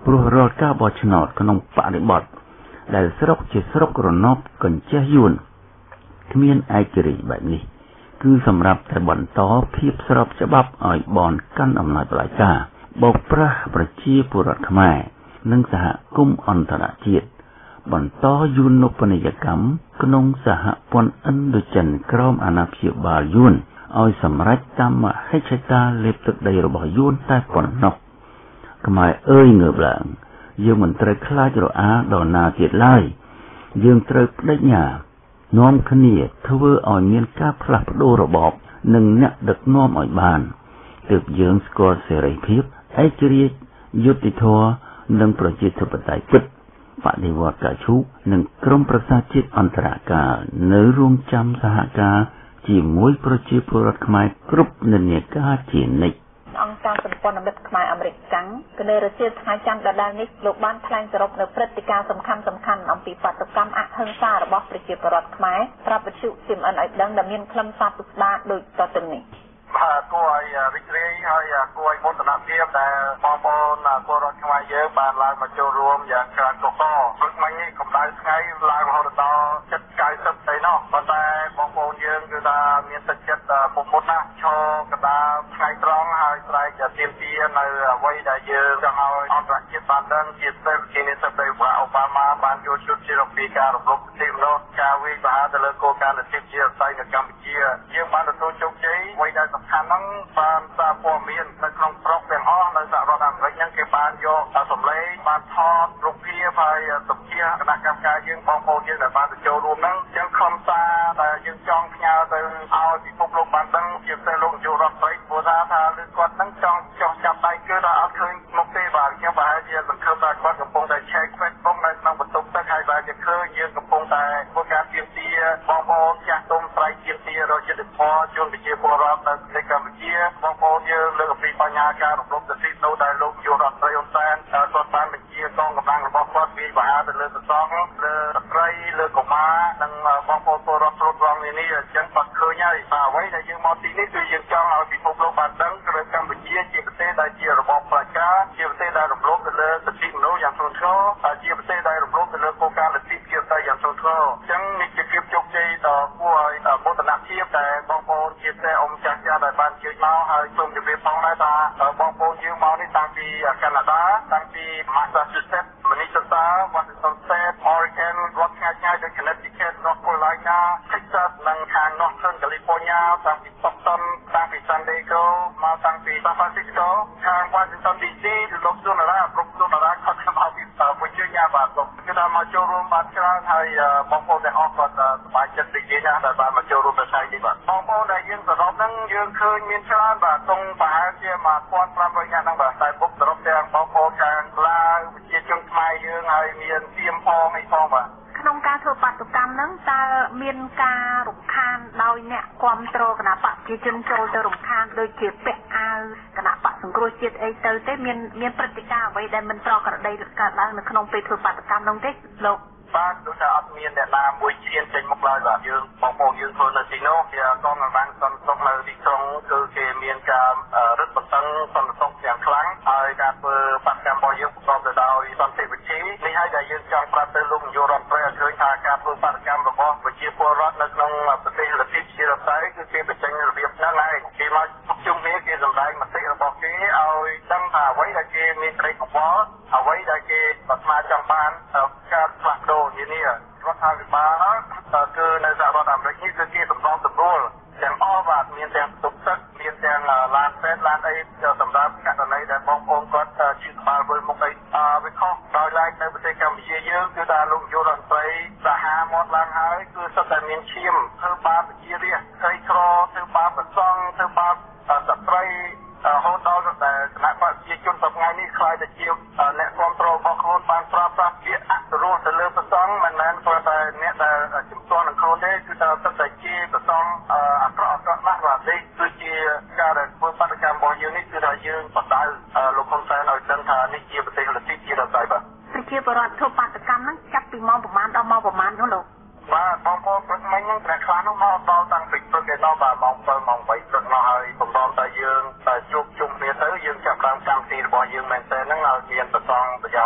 ព្រោះរាល់ការបោះឆ្នោតក្នុងបរិបទដែលស្រុកជាស្រុករណបកញ្ចេះយួនគ្មានឯករាជ្យបែបនេះគឺសម្រាប់តែបន្តភាពស្របច្បាប់ឲ្យបនកាន់អំណាចផ្ដាច់ការបោកប្រាស់ប្រជាពលរដ្ឋខ្មែរនិងសហគមន៍អន្តរជាតិបន្តយួននុបនីយកម្មក្នុងសហព័ន្ធឥណ្ឌូចិនក្រោមអាណាព្យាបាលយួនឲ្យសម្រេចតាមមហិច្ឆតាលេបទឹកដីរបស់យួនតែប៉ុណ្ណោះខ្មែរអើយងើបឡើងយើងមិនត្រូវខ្លាចរអាដល់ណាទៀតឡើយយើងត្រូវបដិញ្ញានាំគ្នាធ្វើឲ្យមានការផ្លាស់ប្ដូររបបនិងអ្នកដឹកនាំឲ្យបានទើបយើងស្គាល់សេរីភាពឯករាជ្យយុត្តិធម៌និងប្រជាធិបតេយ្យពិតបដិវត្តកាឈូនិងក្រមប្រសាជាតិអន្តរកាលនៅរងចាំសហការជាមួយប្រជាពលរដ្ឋខ្មែរគ្រប់និន្នាការជានិច្ចអង្គការសម្ព័ន្ធមិត្តខ្មែរអាមេរិកកាំងគណេរជាថ្ងៃច័ន្ទដដែលនេះលោកបានថ្លែងសរុបនៅព្រឹត្តិការណ៍សំខាន់ៗអំពីបាតុកម្មអហិង្សារបស់ប្រជាពលរដ្ឋខ្មែរប្រាប់វិទ្យុ CMN ឲ្យដឹងដែលមានខ្លឹមសារពិស្ដារដូចតទៅនេះគួរឲ្យរីករាយហើយគួរឲ្យមោទនភាពដែលបងប្អូនពលរដ្ឋខ្មែរយើងបានឡើងមកចូលរួមយ៉ាងច្រើនកុសលព្រឹកមិញនេះកម្ដៅថ្ងៃឡើងរហូតដល់70-90ទៅនោះប៉ុន្តែបងប្អូនយើងគឺថាមានទឹកចិត្តពុះណាស់ឈរកណ្ដាលថ្ងៃត្រង់ហើយស្រែកទាមទារនៅអ្វីដែលយើងចង់ឲ្យអន្តរជាតិបានដឹងជាពិសេសជានិស្សិតរបស់អូបាម៉ាបានយល់ជឿជារកពីការរំលោភសិទ្ធិមនុស្សការវិវត្តទៅលើគោលការណ៍សិទ្ធិជាអតីតនៅកម្ពុជាយើងបានទទួលជោគជ័យអ្វីដែលសំខាន់ហ្នឹងបានសារព័ត៌មាននៅក្នុងប្រុសទាំងអស់នៅសហរដ្ឋអាមេរិកហ្នឹងគេបានយកសម្លេងបានថតរូបភាពហើយសម្ភារគណៈកម្មការយើងបងប្អូនយើងដែលបានទៅចូលរួមហ្នឹងចឹងខ្លឹមសារដែលយើងចង់ផ្ញើទៅឲ្យពិភពលោកបានដឹងជាពិសេសលោកនាយករដ្ឋមន្ត្រីព្រោះថាលើគាត់ហ្នឹងចង់ចោះចាប់ដៃគឺថាអត់ឃើញមុខទេបាទខ្ញុំប្រហែលជាសង្ឃឹមថាគាត់កំពុងតែ check Facebook នៅក្នុងបន្ទប់ទឹកហើយបែរជាឃើញយើងកំពុងតែធ្វើការទាមទារបងប្អូនចាស់ទុំស្រ័យទាមទាររកយុត្តិធម៌ជូនប្រជាពលរដ្ឋនៅប្រទេសកម្ពុជាបងប្អូនយើងលើកអំពីបញ្ហាការរំលោភសិទ្ធិមនុស្សដែលលោកនាយករដ្ឋមន្ត្រីហ៊ុនសែនគាត់បានបញ្ជាកងកម្លាំងរបស់គាត់វាយប្រហារទៅលើសសង្ឃលើស្ត្រីលើកុមារនិងបងប្អូនពលរដ្ឋគ្រប់គ្រងនេះអញ្ចឹងគាត់ឃើញហើយបាទអ្វីដែលយើងមកទីនេះគឺយើងចង់ឲ្យពិភពលោកបានដឹងគឺកម្ពុជាជាប្រទេសដែលជារបបផ្ដាច់ការជាប្រទេសដែលរំលោភទៅលើសិទ្ធិមនុស្សយ៉ាងធ្ងន់ធ្ងរហើយជាប្រទេសដែលរំលោភទៅលើគោលការណ៍លទ្ធិប្រជាធិបតេយ្យយ៉ាងធ្ងន់ធ្ងរអញ្ចឹងនេះជាភាពជោគជ័យដ៏គួរឲ្យមោទនភាពដែលបងប្អូនជាពិសេសអ៊ំចាស់ដែលបានជឿមកហើយសូមជម្រាបផងដែរថាបងប្អូនយើងមកនេះតាំងពីកាណាដាតាំងពី Massachusetts, Minnesota, Washington State, Oregon រដ្ឋឆ្ងាយៗដូច Connecticut, North Carolina, Texas និងខាង Northern California តាំងពី Stockton តាំងពី San Diego មកតាំងពី San Francisco ខាង Washington DC លោកសុនារាគ្រប់សុនារាគាត់មកពីវិទ្យាបាទគឺថាមកចូលរួមបានច្រើនហើយបងប្អូនទាំងអស់គាត់សប្បាយចិត្តរីករាយណាស់ដែលបានមកចូលរួមនៅថ្ងៃនេះបាទបងប្អូនដែលយើងសរុបហ្នឹងយើងឃើញមានច្រើនបាទទង់ប្រហែលជា1500នាក់ហ្នឹងបាទតែពុកសរុបទាំងបងប្អូនខាងឡាវប្រជាជនខ្មែរយើងហើយមានទៀមផងអីផងបាទក្នុងការធ្វើបាតុកម្មហ្នឹងតើមានការរំខានដោយអ្នកគាំទ្រគណៈបកប្រជាជនចូលទៅរំខានដូចជាពាក់អាវគណៈបកសង្គ្រោះជាតិអីទៅទេមានព្រឹត្តិការណ៍អ្វីដែលមិនប្រក្រតីកើតឡើងនៅក្នុងពេលធ្វើបាតុកម្មនោះទេលោកបាទដូចថាអត់មានអ្នកណាមួយឈានចេញមុខឡើយបាទយើងបងប្អូនយើងធ្វើនៅទីនោះជាកងកម្លាំងសន្តិសុខនៅទីក្រុងគឺគេមានការរឹតបន្តឹងសន្តិសុខយ៉ាងខ្លាំងហើយការធ្វើបាតុកម្មរបស់យើងប្រកបទៅដោយសន្តិវិធីនេះហើយដែលយើងចង់ប្រាប់ទៅលោកនាយករដ្ឋមន្ត្រីឲ្យឃើញថាការធ្វើបាតុកម្មរបស់ប្រជាពលរដ្ឋនៅក្នុងប្រទេសលទ្ធិជារតែគឺគេបញ្ចេញរបៀបហ្នឹងហើយគេមកជុំគ្នាគេសម្ដែងមតិរបស់គេឲ្យដឹងថាអ្វីដែលគេមានក្តីកង្វល់អ្វីដែលគេប្រាថ្នាចង់បានការផ្លាស់ប្ដូរនានារដ្ឋាភិបាលគឺនៅសហរដ្ឋអាមេរិកនេះគឺគេសម្របសម្រួលទាំងអស់បាទមានទាំងទុកទឹកមានទាំងឡានពេទ្យឡានអីសម្រាប់ករណីដែលបងប្អូនគាត់ជឿក្បាលមើលមុខអីវាខុសដោយឡែកនៅប្រទេសកម្ពុជាយើងគឺថាលោកនាយករដ្ឋមន្ត្រីសាហាមាត់ឡើងហើយគឺសុទ្ធតែមានឈាមធ្វើបាបប្រជារាស្ត្រក្រីក្រធ្វើបាបប្រសង់ធ្វើបាបស្ត្រីហូតដល់តែគណៈបព្វជិជនសប្តាហ៍នេះខ្លាយទៅជាអ្នកគ្រប់គ្រងរបស់ខ្លួនបានប្រើប្រាស់ពាក្យអសុរោះទៅលើប្រសង់មិនមែនគ្រាន់តែអ្នកដែលជំទាស់នឹងខ្លួនទេគឺថាសិតតែជាប្រសង់អាក្រក់ណាស់បាទនេះគឺជាការដែលធ្វើបាតុកម្មរបស់យើងនេះគឺថាយើងបដៅលោកហ៊ុនសែនឲ្យដឹងថានេះជាប្រទេសលទ្ធិជារតែបាទប្រជាពលរដ្ឋធ្វើបាតុកម្មហ្នឹងចាប់ពីម៉ោងប្រហែលដល់ម៉ោងប្រហែលនោះលោកបាទបងប្អូនព្រឹកមិញហ្នឹងព្រះខ្លះនោះមកដល់តាំងពីព្រឹកឯណោះបាទម៉ោង7ម៉ោង8ព្រឹកនោះហើយបំដងតែយើងតែជួបជុំគ្នាទៅយើងចាប់តាមកម្មវិធីរបស់យើងមែនតើហ្នឹងឲ្យមានប្រសងប្រយ៉ា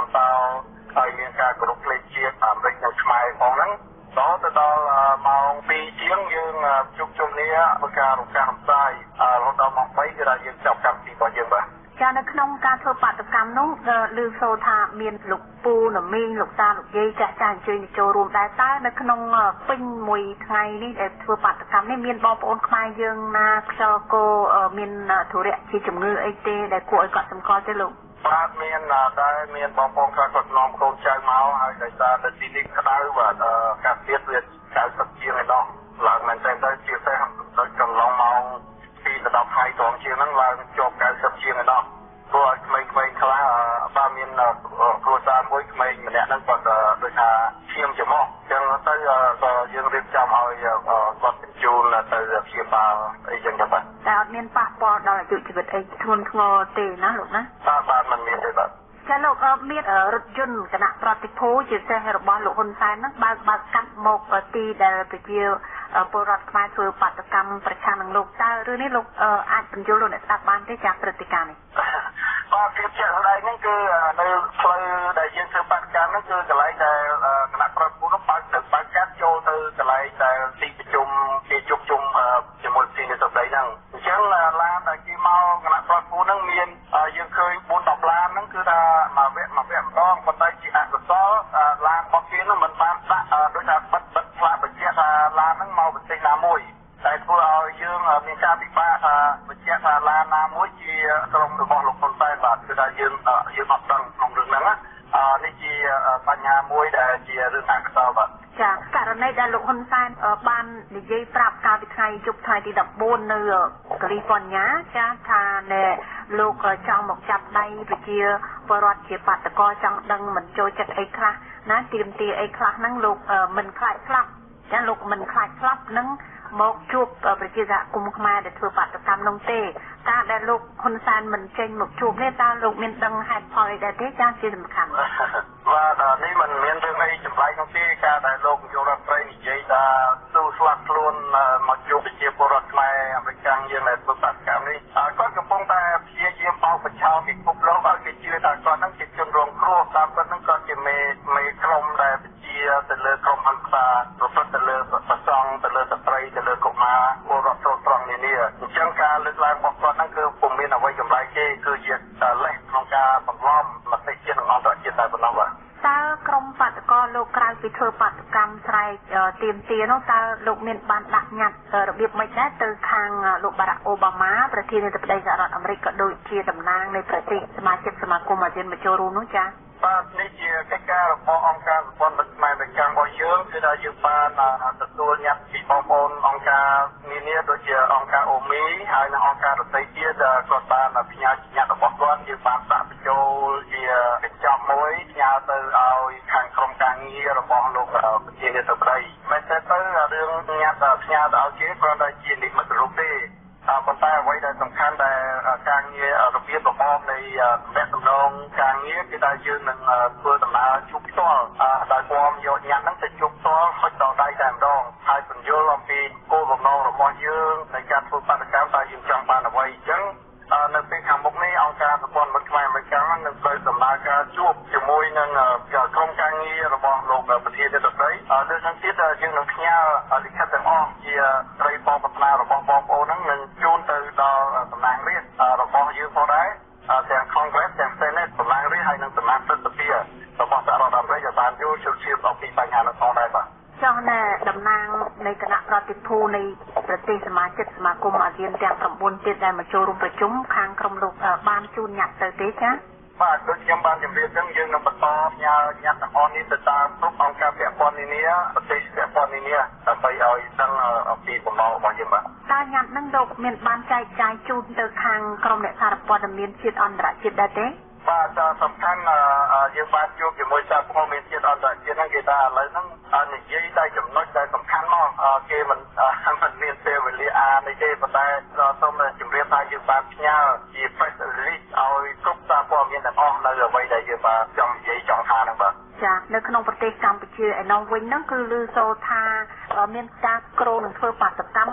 ហើយមានការគ្រប់គ្រងជាតិអាមេរិកនៅខ្មែរផងហ្នឹងដល់ទៅដល់ម៉ោង2ជាងយើងជួបជុំគ្នាធ្វើការរំកាសរំសាយរហូតដល់ម៉ោង3គឺថាយើងចាប់កម្មវិធីរបស់យើងបាទចានៅក្នុងការធ្វើបាតកម្មនោះឮសូរថាមានលោកពូនមីងលោកតាលោកយាយចាស់ចាស់អញ្ជើញទៅចូលរួមដែរតើនៅក្នុងពេញមួយថ្ងៃនេះដែលធ្វើបាតកម្មនេះមានបងប្អូនខ្មែរយើងណាខ្យល់កោមានធុរៈជាជំងឺអីទេដែលគួរឲ្យកត់សម្គាល់ទេលោកបាទមានដែរមានបងប្អូនខ្លះគាត់នាំកូនចៅមកហើយដោយសារតែទីនេះក្តៅបាទការទៀតវា90ជាងឯណោះឡើងមែនតើទៅជាពិសេសដល់កន្លងម៉ោង2ទៅ10ថ្ងៃត្រង់ជាងហ្នឹងឡើងជាប់90ជាងឯណោះព្រោះក្មេងៗខ្លះបាទមានគ្រួសារមួយក្មេងម្នាក់ហ្នឹងគាត់ដូចថាឈាមច្រមុះអញ្ចឹងទៅក៏យើងរៀបចំឲ្យគាត់បញ្ជូនទៅព្យាបាលអីចឹងទៅបាទតែអត់មានប៉ះពាល់ដល់អាយុជីវិតអីធ្ងន់ធ្ងរទេណាលោកណាបាទមិនមានទេបាទចាលោកមានរថយន្តគណៈប្រតិភូជាពិសេសរបស់លោកហ៊ុនសែនហ្នឹងបើកកាត់មកទីដែលប្រជាពលរដ្ឋខ្មែរធ្វើបាតកម្មប្រឆាំងនឹងលោកតើរឿងនេះលោកអាចបញ្យល់លោកអ្នកស្ដាប់បានទេចាព្រឹត្តិការណ៍នេះបាទភាពជាក់ស្ដែងហ្នឹងគឺនៅផ្លូវដែលយើងធ្វើបាតកម្មហ្នឹងគឺកន្លែងដែលគណៈប្រតិភូនោះបើកកាត់ចូលទៅកន្លែងដែលទីប្រជុំគេជួបជុំជាមួយទីនេះទៅដីហ្នឹងអញ្ចឹងឡានដែលគេមកគណៈប្រតិភូហ្នឹងមានយើងឃើញ 4-10 ឡានហ្នឹងគឺថាមួយវគ្គម្ដងប៉ុន្តែជាអកុសលឡានរបស់គេនោះមិនបានដាក់ដូចថាបិទផ្លាកបញ្ជាក់ថាឡានហ្នឹងមកប្រទេសណាមួយតែធ្វើឲ្យយើងមានការពិបាកថាបញ្ជាក់ថាឡានណាមួយជាក្រុមរបស់លោកហ៊ុនសែនបាទគឺថាយើងអត់ដឹងក្នុងរឿងហ្នឹងនេះជាបញ្ហាមួយដែលជារឿងអកុសលបាទចាករណីដែលលោកហ៊ុនសែនបាននិយាយប្រាប់កាលពីថ្ងៃយប់ថ្ងៃទី14នៅកាលីហ្វ័រញ៉ាចាថាលោកចង់មកចាប់ដៃប្រជាពលរដ្ឋជាបាតកោចង់ដឹងមិនចូលចិត្តអីខ្លះណាទាមទារអីខ្លះហ្នឹងលោកមិនខ្លាចស្លាប់ចាលោកមិនខ្លាចស្លាប់នឹងមកជួបប្រជាសហគមន៍ខ្មែរដែលធ្វើបាតកម្មនោះទេការដែលលោកហ៊ុនសែនមិនចេញមកជួបនេះតើលោកមានដឹងហេតុផលអីដែរទេចាជាសំខាន់បាទនេះមិនមានរឿងអីចម្លែកនោះទេការដែលលោកនាយករដ្ឋមន្ត្រីនិយាយថាទូស្លាប់ខ្លួនមកជួបប្រជាពលរដ្ឋខ្មែរអាមេរិកយើងដែលធ្វើបាតកម្មនេះគាត់កំពុងតែព្យាយាមបោកបញ្ឆោតពិភពលោកឲ្យគេជឿថាគាត់នឹងជាជនរងគ្រោះតាមពិតនឹងគាត់ជាមេក្រុមដែលជាទៅលើក្រុមអង្គការប្រព្រឹត្តទៅលើប្រសង់ទៅលើស្ត្រីទៅលើកុមារពលរដ្ឋស្រុកត្រង់នានាអញ្ចឹងការលើកឡើងរបស់គាត់ហ្នឹងគឺពុំមានអ្វីចម្លែកទេគឺជាលេសក្នុងការបន្លំមតិជាតិនិងអន្តរជាតិតែប៉ុណ្ណោះបាទតើក្រុមបាតកោលោកក្រៅពីធ្វើបាតកម្មស្រែកទាមទារនោះតើលោកមានបានដាក់ញត្តិរបៀបម៉េចដែរទៅខាងលោកបារ៉ាក់អូបាម៉ាប្រធានាធិបតីសហរដ្ឋអាមេរិកក៏ដូចជាតំណាងនៃប្រទេសសមាជិកសមាគមអាស៊ានមកចូលរួមនោះចា៎បាទនេះជាកិច្ចការរបស់អង្គការសម្ព័ន្ធមិត្តខ្មែរអាមេរិករបស់យើងគឺថាយើងបានទទួលញត្តិពីបងប្អូនអង្គការនានាដូចជាអង្គការអូមីហើយនិងអង្គការដទៃទៀតគាត់បានផ្ញើញត្តិរបស់គាត់យើងបានដាក់បញ្ចូលជាកញ្ចប់មួយផ្ញើទៅឲ្យខាងក្រុមការងាររបស់លោកប្រធានាធិបតីមិនតែទៅរឿងញត្តិផ្ញើទៅឲ្យគេគ្រាន់តែជានិមិត្តរូបទេប៉ុន្តែអ្វីដែលសំខាន់ដែលការងាររបៀបរបបនៃទំនាក់ទំនងការងារគឺថាយើងនឹងធ្វើដំណើរជួបផ្ទាល់ដោយព្រមយកញត្តិហ្នឹងទៅជួបផ្ទាល់ហុចដល់ដៃតែម្ដងហើយពន្យល់អំពីគោលបំណងរបស់យើងในការធ្វើបាតកម្មតើយើងចង់បានអ្វីអញ្ចឹងនៅពេលខាងមុខនេះអង្គការសម្ព័ន្ធមិត្តខ្មែរអាមេរិកនឹងធ្វើដំណើរការជួបជាមួយនឹងក្រុមការងាររបស់លោកប្រធានាធិបតីលើកឡើងទៀតយើងនឹងផ្ញើលិខិតទាំងអស់ជាត្រីបងប្រាថ្នារបស់បងប្អូនហ្នឹងនឹងជូនទៅដល់តំណាងរាស្ត្ររបស់យើងផងដែរទាំង Congress ទាំង Senate តំណាងរាស្ត្រហើយនិងតំណាងព្រឹទ្ធសភារបស់សហរដ្ឋអាមេរិកឲ្យបានយល់ជ្រាបជ្រាបអំពីបញ្ហានេះផងដែរបាទចុះណែតំណាងនៃគណៈប្រតិភូនៃប្រទេសសមាជិកសមាគមអាស៊ានទាំង9ទៀតដែលមកចូលរួមប្រជុំខាងក្រុមលោកបានជូនញត្តិទៅទេចា៎បាទដូចខ្ញុំបានជម្រាបចឹងយើងនឹងបន្តផ្ញើញត្តិទាំងអស់នេះទៅតាមគ្រប់អង្គការពាក់ព័ន្ធនានាប្រទេសពាក់ព័ន្ធនានាដើម្បីឲ្យដឹងអំពីបំណងរបស់យើងបាទតើញត្តិហ្នឹងលោកមានបានចែកចាយជូនទៅខាងក្រុមអ្នកសារព័ត៌មានជាតិអន្តរជាតិដែរទេបាទសំខាន់យើងបានជួបជាមួយសារព័ត៌មានជាតិអន្តរជាតិហ្នឹងគេថាឥឡូវហ្នឹងនិយាយតែចំណុចដែលសំខាន់មកគេមិនមានពេលវេលាអានទេប៉ុន្តែសូមជម្រាបថាយើងបានផ្ញើជា press release ឲ្យគ្រប់សារព័ត៌មានទាំងអស់នៅអ្វីដែលយើងបានចង់និយាយចង់ថាហ្នឹងបាទចានៅក្នុងប្រទេសកម្ពុជាឯនោះវិញហ្នឹងគឺឮសូរថាមានការក្រនឹងធ្វើបាតកម្មឃើ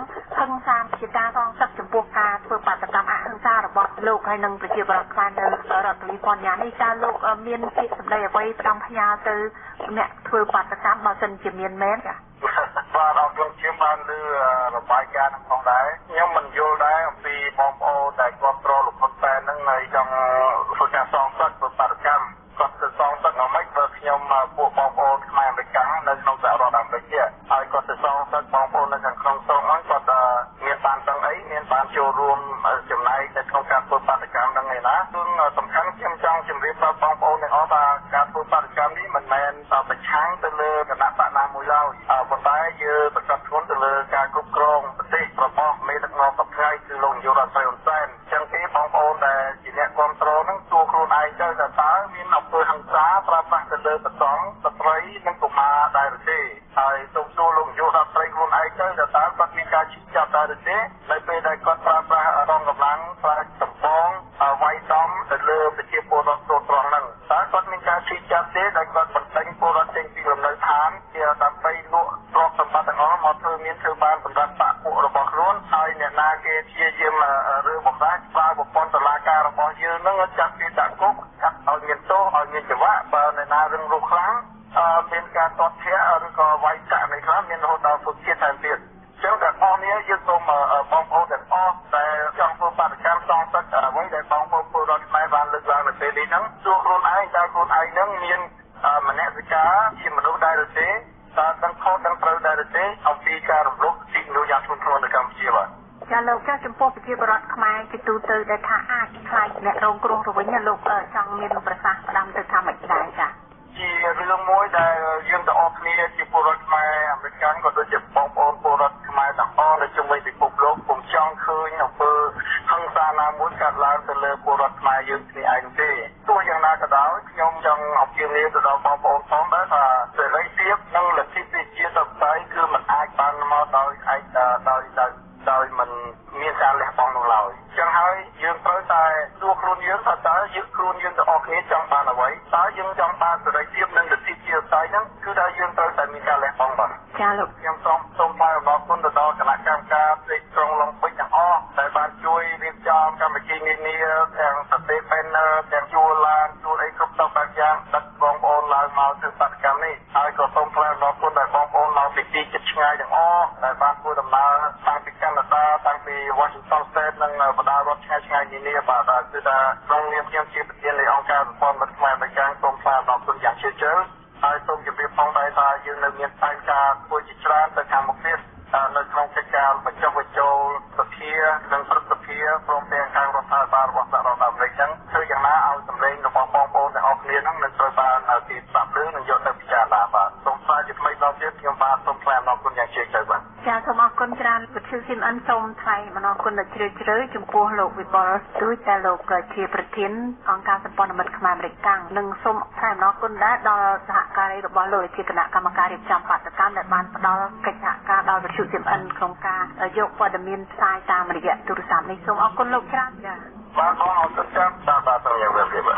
ឹងសាជាការសងសឹកចំពោះការធ្វើបាតកម្មអហិង្សារបស់លោកហើយនឹងប្រជាពលរដ្ឋខ្មែរនៅរដ្ឋកាលីហ្វ័រញ៉ានេះតើលោកមានពាក្យសម្ដីអ្វីផ្ដំផ្ញើទៅអ្នកធ្វើបាតកម្មបើសិនជាមានមែនចាបាទអរគុណជាបានលើរបាយការណ៍ផងដែរខ្ញុំមិនយល់ដែរអំពីបងប្អូនដែលគ្រប់គ្រងលោកហ៊ុនសែននឹងនៅtrongធ្វើការសងសឹកធ្វើបាតកម្មគាត់ទៅសងសឹកអ្វីបើខ្ញុំពួកបងប្អូនខ្មែរអាមេរិកនៅក្នុងសហរដ្ឋអាមេរិកទៀតហើយគាត់ទៅសងសឹកបងប្អូននៅខាងក្នុងស្រុកហ្នឹងគាត់មានបានទាំងអីមានបានចូលរួមចំណែកនៅក្នុងការធ្វើបាតកម្មហ្នឹងឯណាគឺសំខាន់ខ្ញុំចង់ជម្រាបដល់បងប្អូនទាំងអស់ថាការធ្វើបាតកម្មនេះមិនមែនប្រឆាំងទៅលើគណៈបកណាមួយឡើយប៉ុន្តែយើងប្រកាសធ្ងន់ទៅលើការគ្រប់គ្រងប្រទេសរបស់មេដឹកនាំប្រទេសគឺលោកនាយករដ្ឋមន្ត្រីហ៊ុនសែនអញ្ចឹងទេបងប្អូនដែលជាអ្នកគ្រប់គ្រងហ្នឹងទួខ្លួនឯងទៅតើមានអំពើហិង្សាប្រើប្រាស់ទៅលើប្រសង់ស្ត្រីនិងកុមារដែរឬទេហើយសូមសួរលោកនាយករដ្ឋមន្ត្រីខ្លួនឯងទៅតើគាត់មានការឈឺចាប់ដែរឬទេនៅពេលដែលគាត់ប្រើប្រាស់រងកម្លាំងប្រើសម្បងវាយដំទៅលើប្រជាពលរដ្ឋគ្រប់គ្រងហ្នឹងតើគាត់មានការឈឺចាប់ទេដែលគាត់បណ្ដេញពលរដ្ឋចេញពីលំនៅឋានជាដើម្បីលក់ទ្រព្យសម្បត្តិទាំងអស់មកធ្វើបានសម្រាប់បកពួករបស់ខ្លួនហើយអ្នកណាគេព្យាយាមរើបំរាស់ប្រើប្រព័ន្ធតុលាការរបស់យើងនឹងចាប់ពីដាក់គុកកាត់ឲ្យមានទោសឲ្យមានច្បាប់បើអ្នកណារឹងរូសខ្លាំងមានការតតធាក់ឬក៏វាយចាក់នៃខ្លះមានរហូតដល់ពុកជាតិថែមទៀតចឹងតែបងនេះយើងសូមបងប្អូនទាំងអស់ដែលចង់ធ្វើបាតកម្មសងសឹកអ្វីដែលបងប្អូនពលរដ្ឋខ្មែរបានលើកឡើងនៅពេលនេះហ្នឹងសួរខ្លួនឯងតើខ្លួនឯងហ្នឹងមានមនសិការជាមនុស្សដែរឬទេតើដឹងខុសដឹងត្រូវដែរឬទេអំពីការរំលោភសិទ្ធិមនុស្សយ៉ាងធ្ងន់ធ្ងរនៅកម្ពុជាបាទចាលោកចាចំពោះប្រជាពលរដ្ឋខ្មែរជាទូទៅដែលថាអាចខ្លាចអ្នករងគ្រោះទៅវិញលោកចង់មានប្រសាសន៍ផ្ដាំទៅថាម៉េចដែរចាជារឿងមួយដែលយើងទាំងអស់គ្នាជាពលរដ្ឋខ្មែរអាមេរិកក៏ដូចជាបងប្អូនពលរដ្ឋខ្មែរទាំងអស់នៅជុំវិញពិភពលោកពុំចង់ឃើញអំពើហិង្សាណាមួយកើតឡើងទៅលើពលរដ្ឋខ្មែរយើងគ្នាឯងទេទោះយ៉ាងណាក៏ដោយខ្ញុំចង់អំពាវនាវទៅដល់បងប្អូនផងដែរថាសេរីភាពនិងលទ្ធិប្រជាធិបតេយ្យគឺមិនអាចបានមកដោយឯកដោយមិនមានការលះបង់នោះឡើយចឹងហើយយើងត្រូវតែសួរខ្លួនយើងថាតើយើងខ្លួនយើងទាំងអស់គ្នាចង់បានអ្វីតើយើងចង់បានសេរីភាពនិងលទ្ធិប្រជាធិបតេយ្យហ្នឹងគឺថាយើងត្រូវតែមានការលះបង់បាទចាលោកខ្ញុំសូមថ្លែងអំណរគុណទៅដល់គណៈកម្មការផ្ទៃក្រុងឡុងពេចទាំងអស់ដែលបានជួយរៀបចំកម្មវិធីនានាទាំងសតេ banner ទាំងជួលឡានជួលអីគ្រប់ទៅបែបយ៉ាងដឹកបងប្អូនឡើងមកធ្វើបដកម្មនេះហើយក៏សូមថ្លែងអំណរគុណដល់បងប្អូនមកពីទីជិតឆ្ងាយទាំងអស់ដែលបានធ្វើដំណើរតាំងពីកាណាដាតាំងពី Washington State និងបណ្ដារដ្ឋឆ្ងាយៗនានាបាទគឺថាក្នុងនាមខ្ញុំជាប្រធាននៃអង្គការសម្ព័ន្ធមិត្តខ្មែរអាមេរិកសូមថ្លែងអំណរគុណយ៉ាងជ្រាលជ្រៅហើយសូមជម្រាបផងដែរថាយើងនៅមានផែនការធ្វើជាច្រើនទៅខាងមុខទៀតនៅក្នុងកិច្ចការបញ្ចុះបញ្ចូលសភានិងព្រឹទ្ធសភាព្រមទាំងខាងរដ្ឋាភិបាលរបស់សហរដ្ឋអាមេរិកហ្នឹងធ្វើយ៉ាងណាឲ្យសម្លេងរបស់បងប្អូនទាំងអស់គ្នាហ្នឹងនឹងត្រូវបានទីស្ដាប់ឮនិងយកទៅពិចារណាបាទសូមស្វាគមន៍ជាថ្មីដល់ទៀតខ្ញុំបាទសូមថ្លែងអំណរគុណយ៉ាងជ្រាលជ្រៅបាទចាសូមអរគុណច្រើនវិទ្យុស៊ីមអិនសូមថ្លែងអំណរគុណដ៏ជ្រាលជ្រៅចំពោះលោកវិបុលស្ទួយដែលលោកជាប្រធានអង្គការសម្ព័ន្ធមិត្តខ្មែរអាមេរិកនិងសូមថ្លែងអំណរគុណដែរដល់សហការីរបស់លោកជាគណៈកម្មការរៀបចំបាតកម្មដែលបានផ្ដល់កិច្ចសហការដល់វិទ្យុស៊ីមអិនក្នុងការយកព័ត៌មានផ្សាយតាមរយៈទូរស័ព្ទនេះសូមអរគុណលោកច្រើនចា៎បាទបងអរគុណច្រើនបាទសូមជម្រាបលាបាទ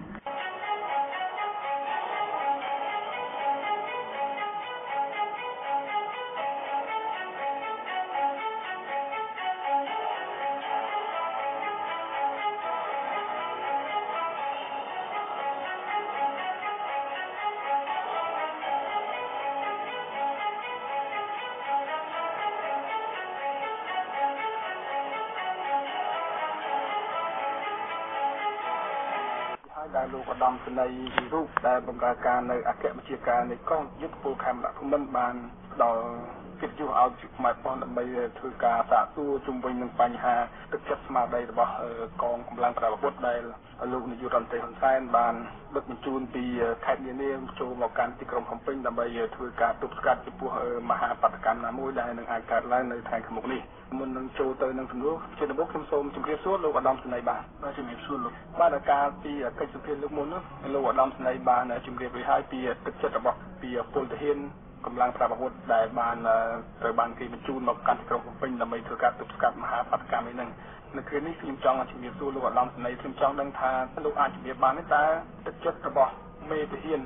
ដែលលោកឧត្តមសេនីយ៍វិរុបដែលបម្រើការនៅអគ្គបញ្ជាការនៃកងយុទ្ធពលខេមរៈភូមិន្ទបានផ្ដល់កិត្តិយសឲ្យជាផ្នែកផងដើម្បីធ្វើការសាកសួរជុំវិញនឹងបញ្ហាទឹកចិត្តស្មារតីរបស់កងកម្លាំងប្រដាប់អាវុធដែលលោកនាយករដ្ឋមន្ត្រីហ៊ុនសែនបានដឹកបញ្ជូនពីខេត្តនានាចូលមកកាន់ទីក្រុងភ្នំពេញដើម្បីធ្វើការទប់ស្កាត់ចំពោះមហាបាតុកម្មណាមួយដែលនឹងអាចកើតឡើងនៅថ្ងៃខាងមុខនេះមុននឹងចូលទៅនឹងសំណួរជាដំបូងខ្ញុំសូមជម្រាបសួរលោកឧត្តមសេនីយ៍បាទជំរាបសួរលោកបាទការពីកិច្ចសម្ភារលើកមុននោះលោកឧត្តមសេនីយ៍បានជម្រាបឲ្យហើយពីទឹកចិត្តរបស់ពីពលទាហានកម្លាំងប្រដាប់អាវុធដែលបានត្រូវបានគេបញ្ជូនមកកាន់ទីក្រុងភ្នំពេញដើម្បីធ្វើការទប់ស្កាត់មហាបាតុកម្មនេះនៅគ្រានេះខ្ញុំចង់ជំរាបសួរលោកឧត្តមសេនីយ៍ខ្ញុំចង់ដឹងថាលោកអាចជំរាបបានទេតើទឹកចិត្តរបស់មេទាហាន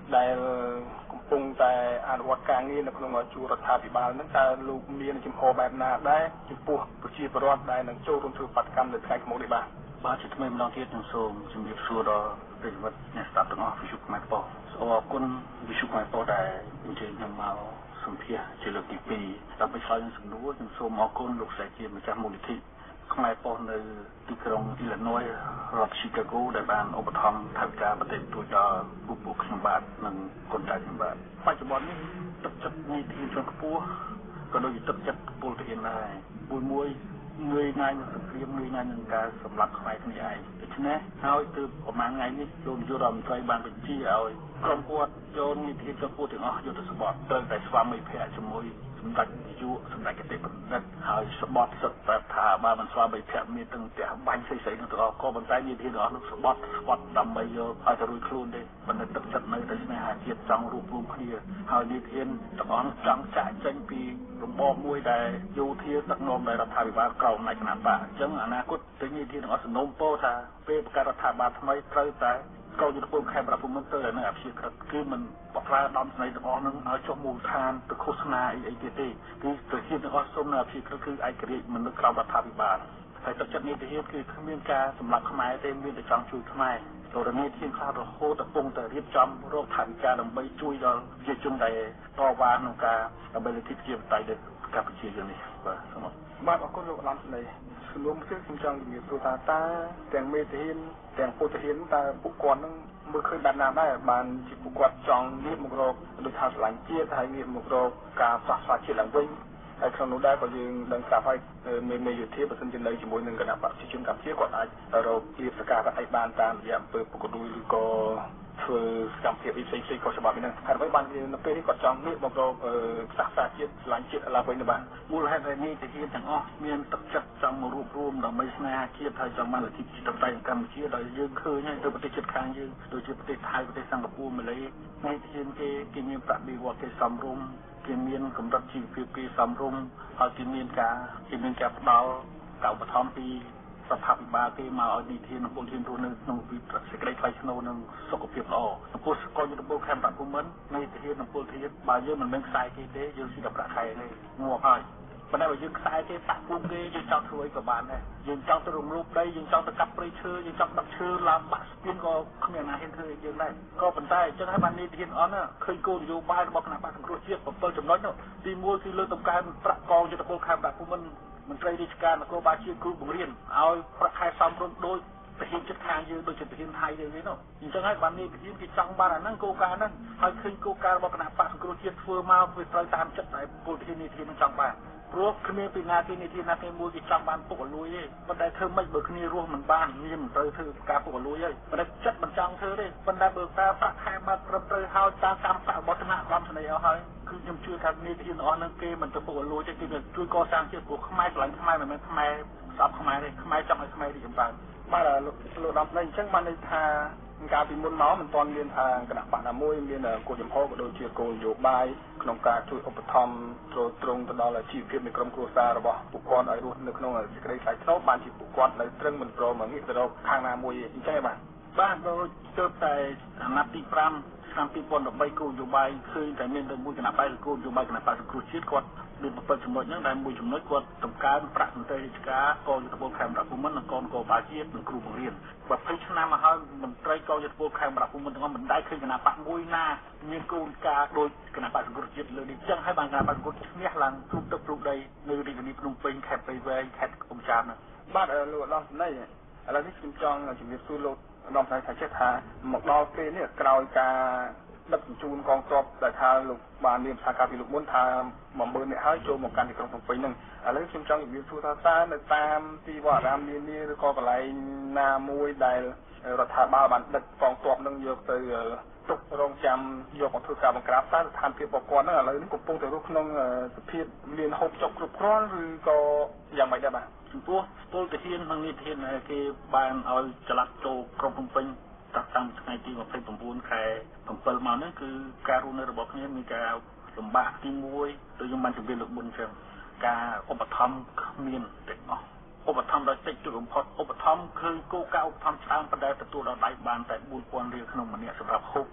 ដែលកំពុងតែអនុវត្តការងារនៅក្នុងជួររដ្ឋាភិបាលហ្នឹងតើលោកមានជំហរបែបណាដែរចំពោះប្រជាពលរដ្ឋដែលនឹងចូលរួមធ្វើបាតកម្មនៅថ្ងៃខាងមុខនេះបាទជាថ្មីម្ដងទៀតខ្ញុំសូមជម្រាបសួរដល់ប្រិយមិត្តអ្នកស្ដាប់ទាំងអស់វិទ្យុខ្មែរប៉ុស្តិ៍សូមអរគុណវិទ្យុខ្មែរប៉ុស្តិ៍ដែលអញ្ជើញខ្ញុំមកសម្ភាសជាលើកទី2ដើម្បីឆ្លើយនឹងសំណួរខ្ញុំសូមអរគុណលោកស្រីជាម្ចាស់មូលនិធិខ្មែរប៉ុស្តិ៍នៅទីក្រុង Illinois រដ្ឋ Chicago ដែលបានឧបត្ថម្ភថវិកាប្រទេសទូចដល់ពួកខ្ញុំបាទនិងកូនចៅខ្ញុំបាទបច្ចុប្បន្ននេះទឹកចិត្តនៃទីជាន់ខ្ពស់ក៏ដូចជាទឹកចិត្តពលរដ្ឋដែរមួយងឿយងាយនឹងសង្គ្រាមងឿយងាយនឹងការសម្លាប់ខ្មែរគ្នាឯងដូច្នេះហើយទើបប្រហែលថ្ងៃនេះលោកនាយករដ្ឋមន្ត្រីបានបញ្ជាឲ្យក្រុមគាត់យកនីតិចំពោះទាំងអស់យុទ្ធសាស្ត្រត្រូវតែស្វាមីភក្តិជាមួយសម្ដេចនាយកសម្ដេចគតិបណ្ឌិតហើយស្បត់សិទ្ធិថាបើមិនស្វាមីភក្តិមានទាំងផ្ទះបាញ់ស្អីៗនឹងទាំងអស់ក៏ប៉ុន្តែនីតិទាំងអស់នោះស្បត់ដើម្បីយកឲ្យទៅរួចខ្លួនទេបណ្ឌិតទឹកចិត្តនៅតែស្នេហាជាតិចង់រួបរวมគ្នាហើយនីតិទាំងអស់ចង់ចាក់ចេញពីរបបមួយដែលយោធាដឹកនាំដោយរដ្ឋាភិបាលក្រោមនៃគណៈបកអញ្ចឹងអនាគតទៅនីតិទាំងអស់សំណូមពរថាពេលបង្កើតរដ្ឋាភិបាលថ្មីត្រូវតែកោយុទ្ធពលខេមរៈភូមិន្ទទៅនៅអភិជាក្រិតគឺមិនបកប្រើដំស្នេហ៍ទាំងអស់នឹងឲ្យចុះមូលដ្ឋានទៅឃោសនាអីទៀតទេគឺទៅហ៊ានទាំងអស់សុំនៅអភិជាក្រិតគឺឯករាជ្យមនុស្សក្រោមរដ្ឋាភិបាលហើយទឹកចិត្តនេះទៅហ៊ានគឺគ្មានការសម្លាប់ខ្មែរទេមានតែចង់ជួយខ្មែរករណីធានខ្លះរហូតដល់ពងតែរៀបចំរោគថវិកាដើម្បីជួយដល់ប្រជាជនដែលតវ៉ាក្នុងការដើម្បីលទ្ធិប្រជាធិបតេយ្យនៅកម្ពុជាយើងនេះបាទសូមបាទអរគុណលោកឡំស្ដីសំណួរមួយទៀតខ្ញុំចង់ជំរាបសួរថាតើទាំងមេធានទាំងពុទ្ធធានតើពួកគាត់នឹងមើលឃើញបែបណាដែរបានជាពួកគាត់ចង់ងាកមករកដូចថាស្រឡាញ់ជាតិហើយងាកមករកការផ្សះផ្សាជាតិឡើងវិញហើយក្នុងនោះដែរក៏យើងដឹងស្រាប់ហើយមេយោធាបើសិនជានៅជាមួយនឹងគណៈបព្វជិជនកម្ពុជាគាត់អាចរកលៀបសកាអីបានតាមរយៈអំពើពុករលួយឬក៏ធ្វើសកម្មភាពផ្សេងៗខុសច្បាប់នេះហើយអ្វីបាននៅពេលនេះគាត់ចង់ងាកមករកផ្សះផ្សាជាតិស្រឡាញ់ជាតិឡើងវិញទៅបាទមូលហេតុដែលនេះទាហានទាំងអស់មានទឹកចិត្តចង់មករួបរวมដើម្បីស្នេហាជាតិហើយចង់បានលទ្ធិប្រជាធិបតេយ្យកម្ពុជាដោយយើងឃើញហើយទៅប្រទេសជិតខាងយើងដូចជាប្រទេសថៃប្រទេសសិង្ហបុរីម៉ាឡេហើយទាហានគេមានប្រាក់បៀវត្សគេសមរម្យគេមានកម្រិតជីវភាពគេសមរម្យហើយគេមានការផ្ដល់ការឧបត្ថម្ភពីរដ្ឋាភិបាលគេមកឲ្យនីតិពលធានរស់នៅក្នុងសេចក្តីថ្លៃថ្នូរនិងសុខភាពល្អចំពោះសកលយុទ្ធពលខេមរៈភូមិន្ទនីតិពលធានបើយើងមិនមែនខ្សែគេទេយើងស៊ីតែប្រាក់ខែទេងាប់ហើយប៉ុន្តែបើយើងខ្សែគេតាក់ពុំគេយើងចង់ធ្វើអីក៏បានដែរយើងចង់ទៅរំលោភដីយើងចង់ទៅកាប់ព្រៃឈើយើងចង់ដឹកឈើឡើងបាក់ស្ពានក៏គ្មានអ្នកហ៊ានធ្វើឲ្យយើងដែរក៏ប៉ុន្តែអញ្ចឹងហើយបាននីតិអនឃើញគោលនយោបាយរបស់គណៈបកសង្គ្រោះជាតិ7ចំណុចនោះទី1គឺលើកតម្កើងប្រាក់កងយុទ្ធពលខេមរៈភូមិន្ទមន្ត្រីរាជការនគរបាលជាតិគ្រូបង្រៀនឲ្យប្រាក់ខែសមរម្យដូចប្រធានចិត្តខាងយើងដូចជាប្រធានថៃយើងនេះនោះអញ្ចឹងហើយបាននេះប្រធានគេចង់បានអាហ្នឹងគោលការណ៍ហ្នឹងហើយឃើញគោលការណ៍របស់គណៈបកសង្គ្រោះជាតិធ្វើមកវាត្រូវតាមចិត្តតែពលរដ្ឋនេះនឹងចង់បានព្រោះគ្មានពីណាគេនេះណាគេមួយគេចង់បានពុករលួយទេប៉ុន្តែធ្វើម៉េចបើគ្នារស់មិនបានវាមិនត្រូវធ្វើការពុករលួយទេប៉ុន្តែចិត្តមិនចង់ធ្វើទេប៉ុន្តែបើការប្រាក់ខែមកត្រឹមត្រូវហើយតាមកម្មបករបស់ថ្នាក់ដំស្នេហ៍អស់ហើយគឺខ្ញុំជឿថានេះទីរបស់នឹងគេមិនទៅពុករលួយទេគេជួយកសាងជាតិព្រោះខ្មែរឆ្លាញ់ខ្មែរមិនមែនខ្មែរស្អប់ខ្មែរទេខ្មែរចង់ឲ្យខ្មែររីកចម្រើនបាទលោកដំណេញអញ្ចឹងបានន័យថាកាលពីមុនមកមិនទាន់មានថាគណៈបកណាមួយមានគោលចំហក៏ដូចជាគោលនយោបាយក្នុងការជួយឧបត្ថម្ភទ្រង់ទៅដល់ជីវភាពនៃក្រុមគ្រួសាររបស់ពួកគាត់ឲ្យរស់នៅក្នុងសេចក្តីថ្លៃថ្នូរបានជាពួកគាត់នៅត្រឹងមិនព្រមងាកទៅរកខាងណាមួយអញ្ចឹងបាទដូចទើបតែអាណត្តិទី5ឆ្នាំ2013គោលនយោបាយឃើញតែមានតែមួយគណៈបកគោលនយោបាយគណៈបកសង្គ្រោះជាតិគាត់មាន7ចំណុចហ្នឹងដែលមួយចំណុចគាត់តម្កើងប្រាក់មន្ត្រីរាជការកងយុទ្ធពលខេមរៈភូមិន្ទនិងកងគរបាលជាតិនិងគ្រូបង្រៀន20ឆ្នាំមកហើយមន្ត្រីកងយុទ្ធពលខេមរៈភូមិន្ទទាំងអស់មិនដែលឃើញគណៈបកមួយណាមានគោលការណ៍ដូចគណៈបកសង្គ្រោះជាតិលើនេះចឹងហើយបានគណៈបកសង្គ្រោះឈ្នះឡើងទូទឹកទូដីនៅរាជធានីភ្នំពេញខេត្តព្រៃវែងខេត្តកំពង់ចាមណាបាទលោកឧត្តមសេនីយ៍ឥឡូវនេះខ្ញុំចង់ជំរាបសួរលោកឧត្តមសេនីយ៍ថាចេះថាមកដល់ពេលនេះក្រោយការដឹកជញ្ជូនកងទ័ពដែលថាលោកបានមានប្រសាសន៍កាលពីលោកមុនថា10000នាក់ហើយចូលមកកាន់ទីក្រុងភ្នំពេញហ្នឹងឥឡូវខ្ញុំចង់ជំរាបសួរថាតើនៅតាមទីវត្តអារាមនានាឬក៏កន្លែងណាមួយដែលរដ្ឋាភិបាលបានដឹកកងទ័ពហ្នឹងយកទៅទុករងចាំយកមកធ្វើការបង្ក្រាបតើស្ថានភាពរបស់គាត់ហ្នឹងឥឡូវនេះកំពុងតែរស់ក្នុងសភាពមានហូបចុកគ្រប់គ្រាន់ឬក៏យ៉ាងម៉េចដែរបាទចំពោះពលទាហាននិងនីតិហានគេបានឲ្យចល័តចូលក្រុងភ្នំពេញតាំងថ្ងៃទី29ខែ7មកហ្នឹងគឺការរស់នៅរបស់គ្នាមានការលំបាកទី1ដូចខ្ញុំបានជម្រាបលោកមុនចឹងការឧបត្ថម្ភគ្មានទាំងអស់ឧបត្ថម្ភដោយតិចតួចបំផុតឧបត្ថម្ភគឺគោលការណ៍ឧបត្ថម្ភច្រើនប៉ុន្តែទទួលដល់ដៃបានតែ4000រៀលក្នុងម្នាក់សម្រាប់ហូប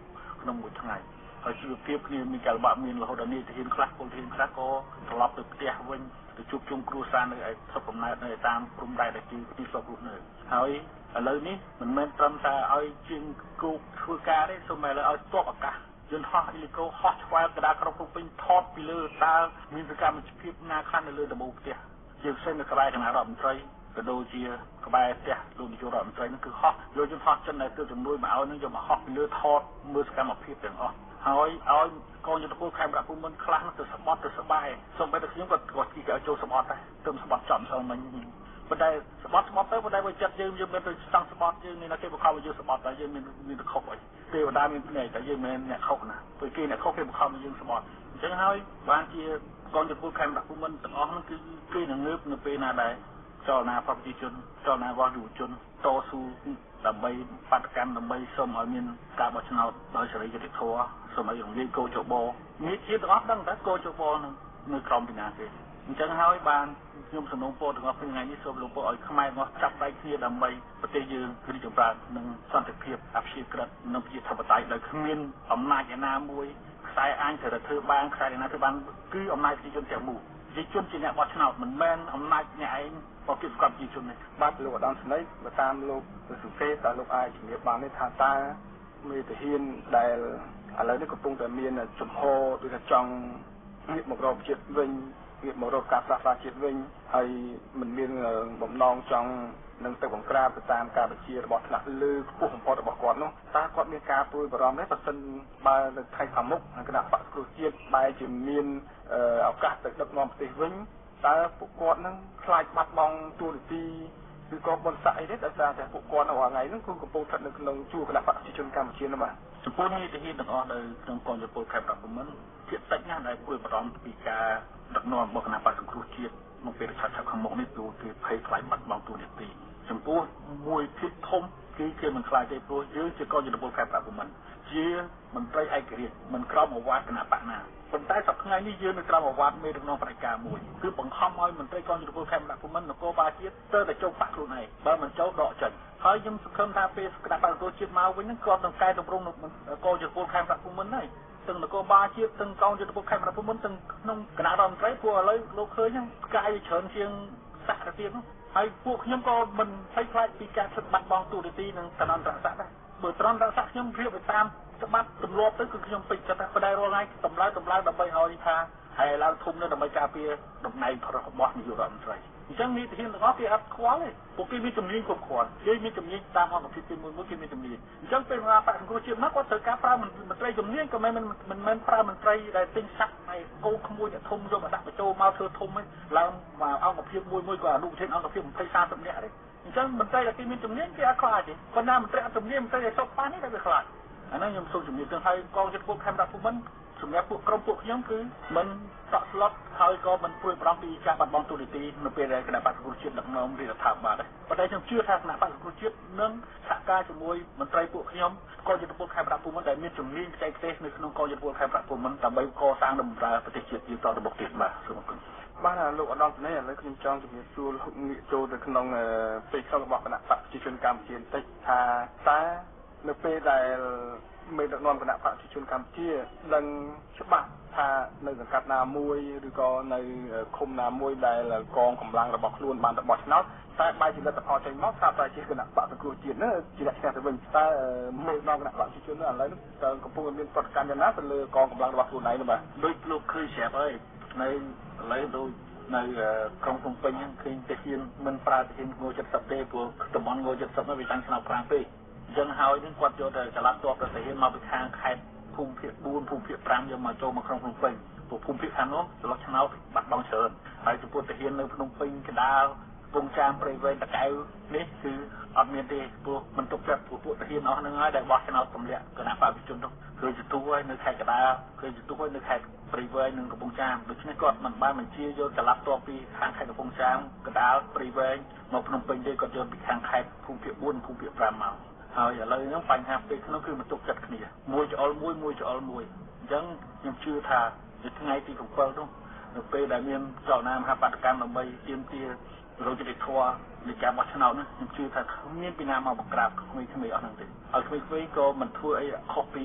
ក្នុងមួយថ្ងៃហើយជីវភាពគ្នាមានការលំបាកមានរហូតដល់នេះទៅហ៊ានខ្លះពលហ៊ានខ្លះក៏ត្រឡប់ទៅផ្ទះវិញទៅជួបជុំគ្រួសារនៅឯស្រុកកំណើតនៅតាមព្រំដែនដែលទីស្រុករស់នៅហើយឥឡូវនេះមិនមែនត្រឹមតែឲ្យជាងគូធ្វើការទេសូម្បីតែឲ្យទ័ពអាកាសយន្តហោះអេលីកូហោះឆ្វែលកណ្ដាលក្រុងភ្នំពេញថតពីលើតើមានសកម្មភាពណាខ្លះនៅលើដំបូលផ្ទះជាពិសេសនៅក្បែរគណៈរដ្ឋមន្ត្រីក៏ដូចជាក្បែរផ្ទះលោកនាយករដ្ឋមន្ត្រីនឹងគឺហោះយកយន្តហោះចិនដែលទើបជំនួយមកឲ្យនឹងយកមកហោះពីលើថតមើលសកម្មភាពទាំងអស់ហើយឲ្យកងយុទ្ធពលខេមរៈភូមិន្ទខ្លះទៅស្បត់ទៅសបាយសូម្បីតែខ្ញុំក៏ជិះចូលស្បត់ដែរទៅស្បត់ចំស្អល់មិញប៉ុន្តែស្បត់ទៅប៉ុន្តែបើចិត្តយើងមានទៅស្តង់ស្បត់យើងនេះគេបង្ខំឲ្យយើងស្បត់តែយើងមានទៅខុសអីទេវតាមានភ្នែកតែយើងមិនអ្នកខុសណាព្រោះគេអ្នកខុសគេបង្ខំឲ្យយើងស្បត់អញ្ចឹងហើយបានជាកងយុទ្ធពលខេមរៈភូមិន្ទទាំងអស់ហ្នឹងគឺគេនឹងងើបនៅពេលណាដែរចលនាប្រជាជនចលនារបស់យុវជនតស៊ូដើម្បីបាតកម្មដើម្បីសូមឲ្យមានការបោះឆ្នោតដោយសេរីយុត្តិធម៌សូមឲ្យរំលាយកោជបមានជាតិទាំងអស់ដឹងតែកោជបនឹងនៅក្រោមពីណាទេអញ្ចឹងហើយបានខ្ញុំសំណូមពរទាំងអស់ថ្ងៃនេះសូមលោកពរឲ្យខ្មែរទាំងអស់ចាប់ដៃគ្នាដើម្បីប្រទេសយើងរីកចម្រើននិងសន្តិភាពអព្យាក្រឹតនិងប្រជាធិបតេយ្យដោយគ្មានអំណាចឯណាមួយខ្សែអាញត្រូវធ្វើបានខ្សែឯណាធ្វើបានគឺអំណាចប្រជាជនទាំងមូលប្រជាជនជាអ្នកបោះឆ្នោតមិនមែនអំណាចអ្នកឯងបោះគិតស្គាល់ប្រជាជននេះបាទលោកឧត្តមស្នេហ៍បើតាមលោកសង្កេតតើលោកអាចជំរាបបានទេថាតើមេទាហានដែលឥឡូវនេះកំពុងតែមានចំហដូចថាចង់ងាកមករកជាតិវិញងាកមករកការផ្លាស់ប្ដូរជាតិវិញហើយមិនមានបំណងចង់នឹងទៅបង្ក្រាបទៅតាមការបញ្ជារបស់ថ្នាក់លើខ្ពស់បំផុតរបស់គាត់នោះតើគាត់មានការព្រួយបារម្ភទេបើសិនបើនៅថ្ងៃខាងមុខគណៈបក្សគ្រោះជាតិបែរជាមានឱកាសទៅដឹកនាំប្រទេសវិញតើពួកគាត់នឹងខ្លាចបាត់បង់ទូនាទីឬក៏បនស័កអីទេដោយសារតែពួកគាត់នៅថ្ងៃហ្នឹងគឺកំពុងស្ថិតនៅក្នុងជួរគណៈបក្សប្រជាជនកម្ពុជានោះបាទចំពោះនេះទាហានទាំងអស់នៅក្នុងកងយុទ្ធពលខេមរៈភូមិន្ទជាតិចណាស់ដែលព្រួយបារម្ភពីការដឹកនាំរបស់គណៈបក្សសង្គ្រោះជាតិមកពេលឆាប់ខាងមុខនេះគឺគេភ័យខ្លាចបាត់បង់ទូនាទីចំពោះមួយភាគធំគឺគេមិនខ្លាចទេព្រោះយើងជាកងយុទ្ធពលខេមរៈភូមិន្ទជាមន្ត្រីឯករាជ្យមិនក្រោមអាវ៉ាត់គណៈបក្សណាប៉ុន្តែសប្តាហ៍ថ្ងៃនេះយើងនៅក្រោមអាវ៉ាត់មេដឹកនាំផ្ដាច់ការមួយគឺបង្ខំឲ្យមន្ត្រីកងយុទ្ធពលខេមរៈភូមិន្ទនគរបាលជាតិទៅតែចូលបាក់ខ្លួនឯងបើមិនចូលដកចេញហើយខ្ញុំសង្ឃឹមថាពេលគណៈបក្សសង្គ្រោះជាតិមកវិញហ្នឹងគាត់នឹងកែតម្រង់កងយុទ្ធពលខេមរៈភូមិន្ទហើយទាំងនគរបាលជាតិទាំងកងយុទ្ធពលខេមរៈភូមិន្ទទាំងក្នុងគណៈរដ្ឋមន្ត្រីពួកឥឡូវលោកឃើញហ្នឹងកាយច្រើនជាងសាក់ទៅទៀតនោះហើយពួកខ្ញុំក៏មិនភ័យខ្លាចពីការឈឹកបាត់បង់ទូនាទីនឹងតំណន្តរស័ក្តិដែរបើត្រង់រស័ក្តិខ្ញុំព្រៀបទៅតាមច្បាប់ទម្លាប់ទៅគឺខ្ញុំពេញចិត្តតែបដិរាល់ថ្ងៃតម្លើដើម្បីឲ្យថាហើយឡើងធំនៅដើម្បីការពារតំណែងរបស់នាយករដ្ឋមន្ត្រីអញ្ចឹងនេះទាហានទាំងអស់គេអត់ខ្វល់ទេពួកគេមានជំនាញគ្រប់គ្រាន់គេមានជំនាញតាមអង្គភាពទី1គេមានជំនាញអញ្ចឹងពេលមកបក្សសង្គ្រោះជាតិមកគាត់ត្រូវការប្រើមន្ត្រីជំនាញក៏មិនមែនប្រើមន្ត្រីដែលទិញសាក់ហើយកូនក្មួយអ្នកធំយកមកដាក់បញ្ចូលមកធ្វើធំហ្នឹងឡើងមកអង្គភាពមួយក៏អនុប្រធានអង្គភាព20-30នាក់ទេអញ្ចឹងមន្ត្រីដែលគេមានជំនាញគេអត់ខ្លាចទេប៉ុន្តែមន្ត្រីអត់ជំនាញមន្ត្រីដែលសុខប៉ានេះតែវាខ្លាចអាហ្នឹងខ្ញុំសូមជំរាបទៅហើយកងយុទ្ធពលខេមរៈភូមិន្ទសម្រាប់ពួកក្រុមពួកខ្ញុំគឺមិនតក់ស្លុតហើយក៏មិនព្រួយបារម្ភពីការបាត់បង់ទូនាទីនៅពេលដែលគណៈបក្សសង្គ្រោះជាតិដឹកនាំរដ្ឋាភិបាលដែរប៉ុន្តែខ្ញុំជឿថាគណៈបក្សសង្គ្រោះជាតិនឹងសហការជាមួយមន្ត្រីពួកខ្ញុំកងយុទ្ធពលខេមរៈភូមិន្ទដែលមានជំនាញផ្សេងៗនៅក្នុងកងយុទ្ធពលខេមរៈភូមិន្ទដើម្បីកសាងនិងបម្រើប្រទេសជាតិយើងតទៅមុខទៀតបាទសូមអរគុណបាទលោកឧត្តមស្នេហ៍ឥឡូវខ្ញុំចង់ជំរាបសួរលោកងាកចូលទៅក្នុងពេលខ្លរបស់គណៈបក្សប្រជាជនកម្ពុជាបន្តិចថាតើនៅពេលដែលមេដឹកនាំគណៈបក្សប្រជាជនកម្ពុជាដឹងច្បាស់ថានៅសង្កាត់ណាមួយឬក៏នៅឃុំណាមួយដែលកងកម្លាំងរបស់ខ្លួនបានទៅបោះឆ្នោតតែបែរជាលទ្ធផលចេញមកថាតែជាគណៈបក្សសង្គ្រោះជាតិនោះជាអ្នកឈ្នះទៅវិញតែមេដឹកនាំគណៈបក្សប្រជាជននោះឥឡូវតើកំពុងមានប្រតិកម្មយ៉ាងណាទៅលើកងកម្លាំងរបស់ខ្លួនឯងនោះបាទដូចលោកឃើញស្រាប់ហើយនៅឥឡូវដូចនៅក្រុងភ្នំពេញហ្នឹងឃើញទាហានមិនប្រើទាហានង70ទេព្រោះតំបន់ង70នោះវាតាំងឆ្នាំ5ពេកអញ្ចឹងហើយនឹងគាត់យកទៅចល័តទ័ពទៅទាហានមកពីខាងខេត្តភូមិភាគ4ភូមិភាគ5យកមកចូលមកក្នុងភ្នំពេញព្រោះភូមិភាគខាងនោះចល័តឆ្នោតបាត់បង់ច្រើនហើយចំពោះទាហាននៅភ្នំពេញកដាលពងចាមព្រៃវែងតកៅនេះគឺអត់មានទេព្រោះមិនទុកចិត្តពួកទាហានអស់ហ្នឹងហើយដែលបោះឆ្នោតទម្លាក់គណៈបព្វជិជននោះគឺចទូហើយនៅខេត្តកដាលគឺចទូហើយនៅខេត្តព្រៃវែងនិងកំពង់ចាមដូច្នេះគាត់មិនបានបញ្ជាយកចល័តទ័ពពីខាងខេត្តកំពង់ចាមកដាលព្រៃវែងមកភ្នំពេញទេគាត់យកពីខាងខេត្តភូមិភាគ4ភូមិភាគ5មកហើយឥឡូវហ្នឹងបញ្ហាពេលក្នុងគឺមិនទុកចិត្តគ្នាមួយច្អល់មួយច្អល់មួយអញ្ចឹងខ្ញុំជឿថានៅថ្ងៃទី7នោះនៅពេលដែលមានចលនាមហាបាតកម្មដើម្បីទាមទាររោគយុតិធធនៃការបោះឆ្នោតនោះខ្ញុំជឿថាគ្មានពីណាមកបង្ក្រាបក្មេងៗអស់ហ្នឹងទេហើយក្មេងៗក៏មិនធ្វើអីខុសពី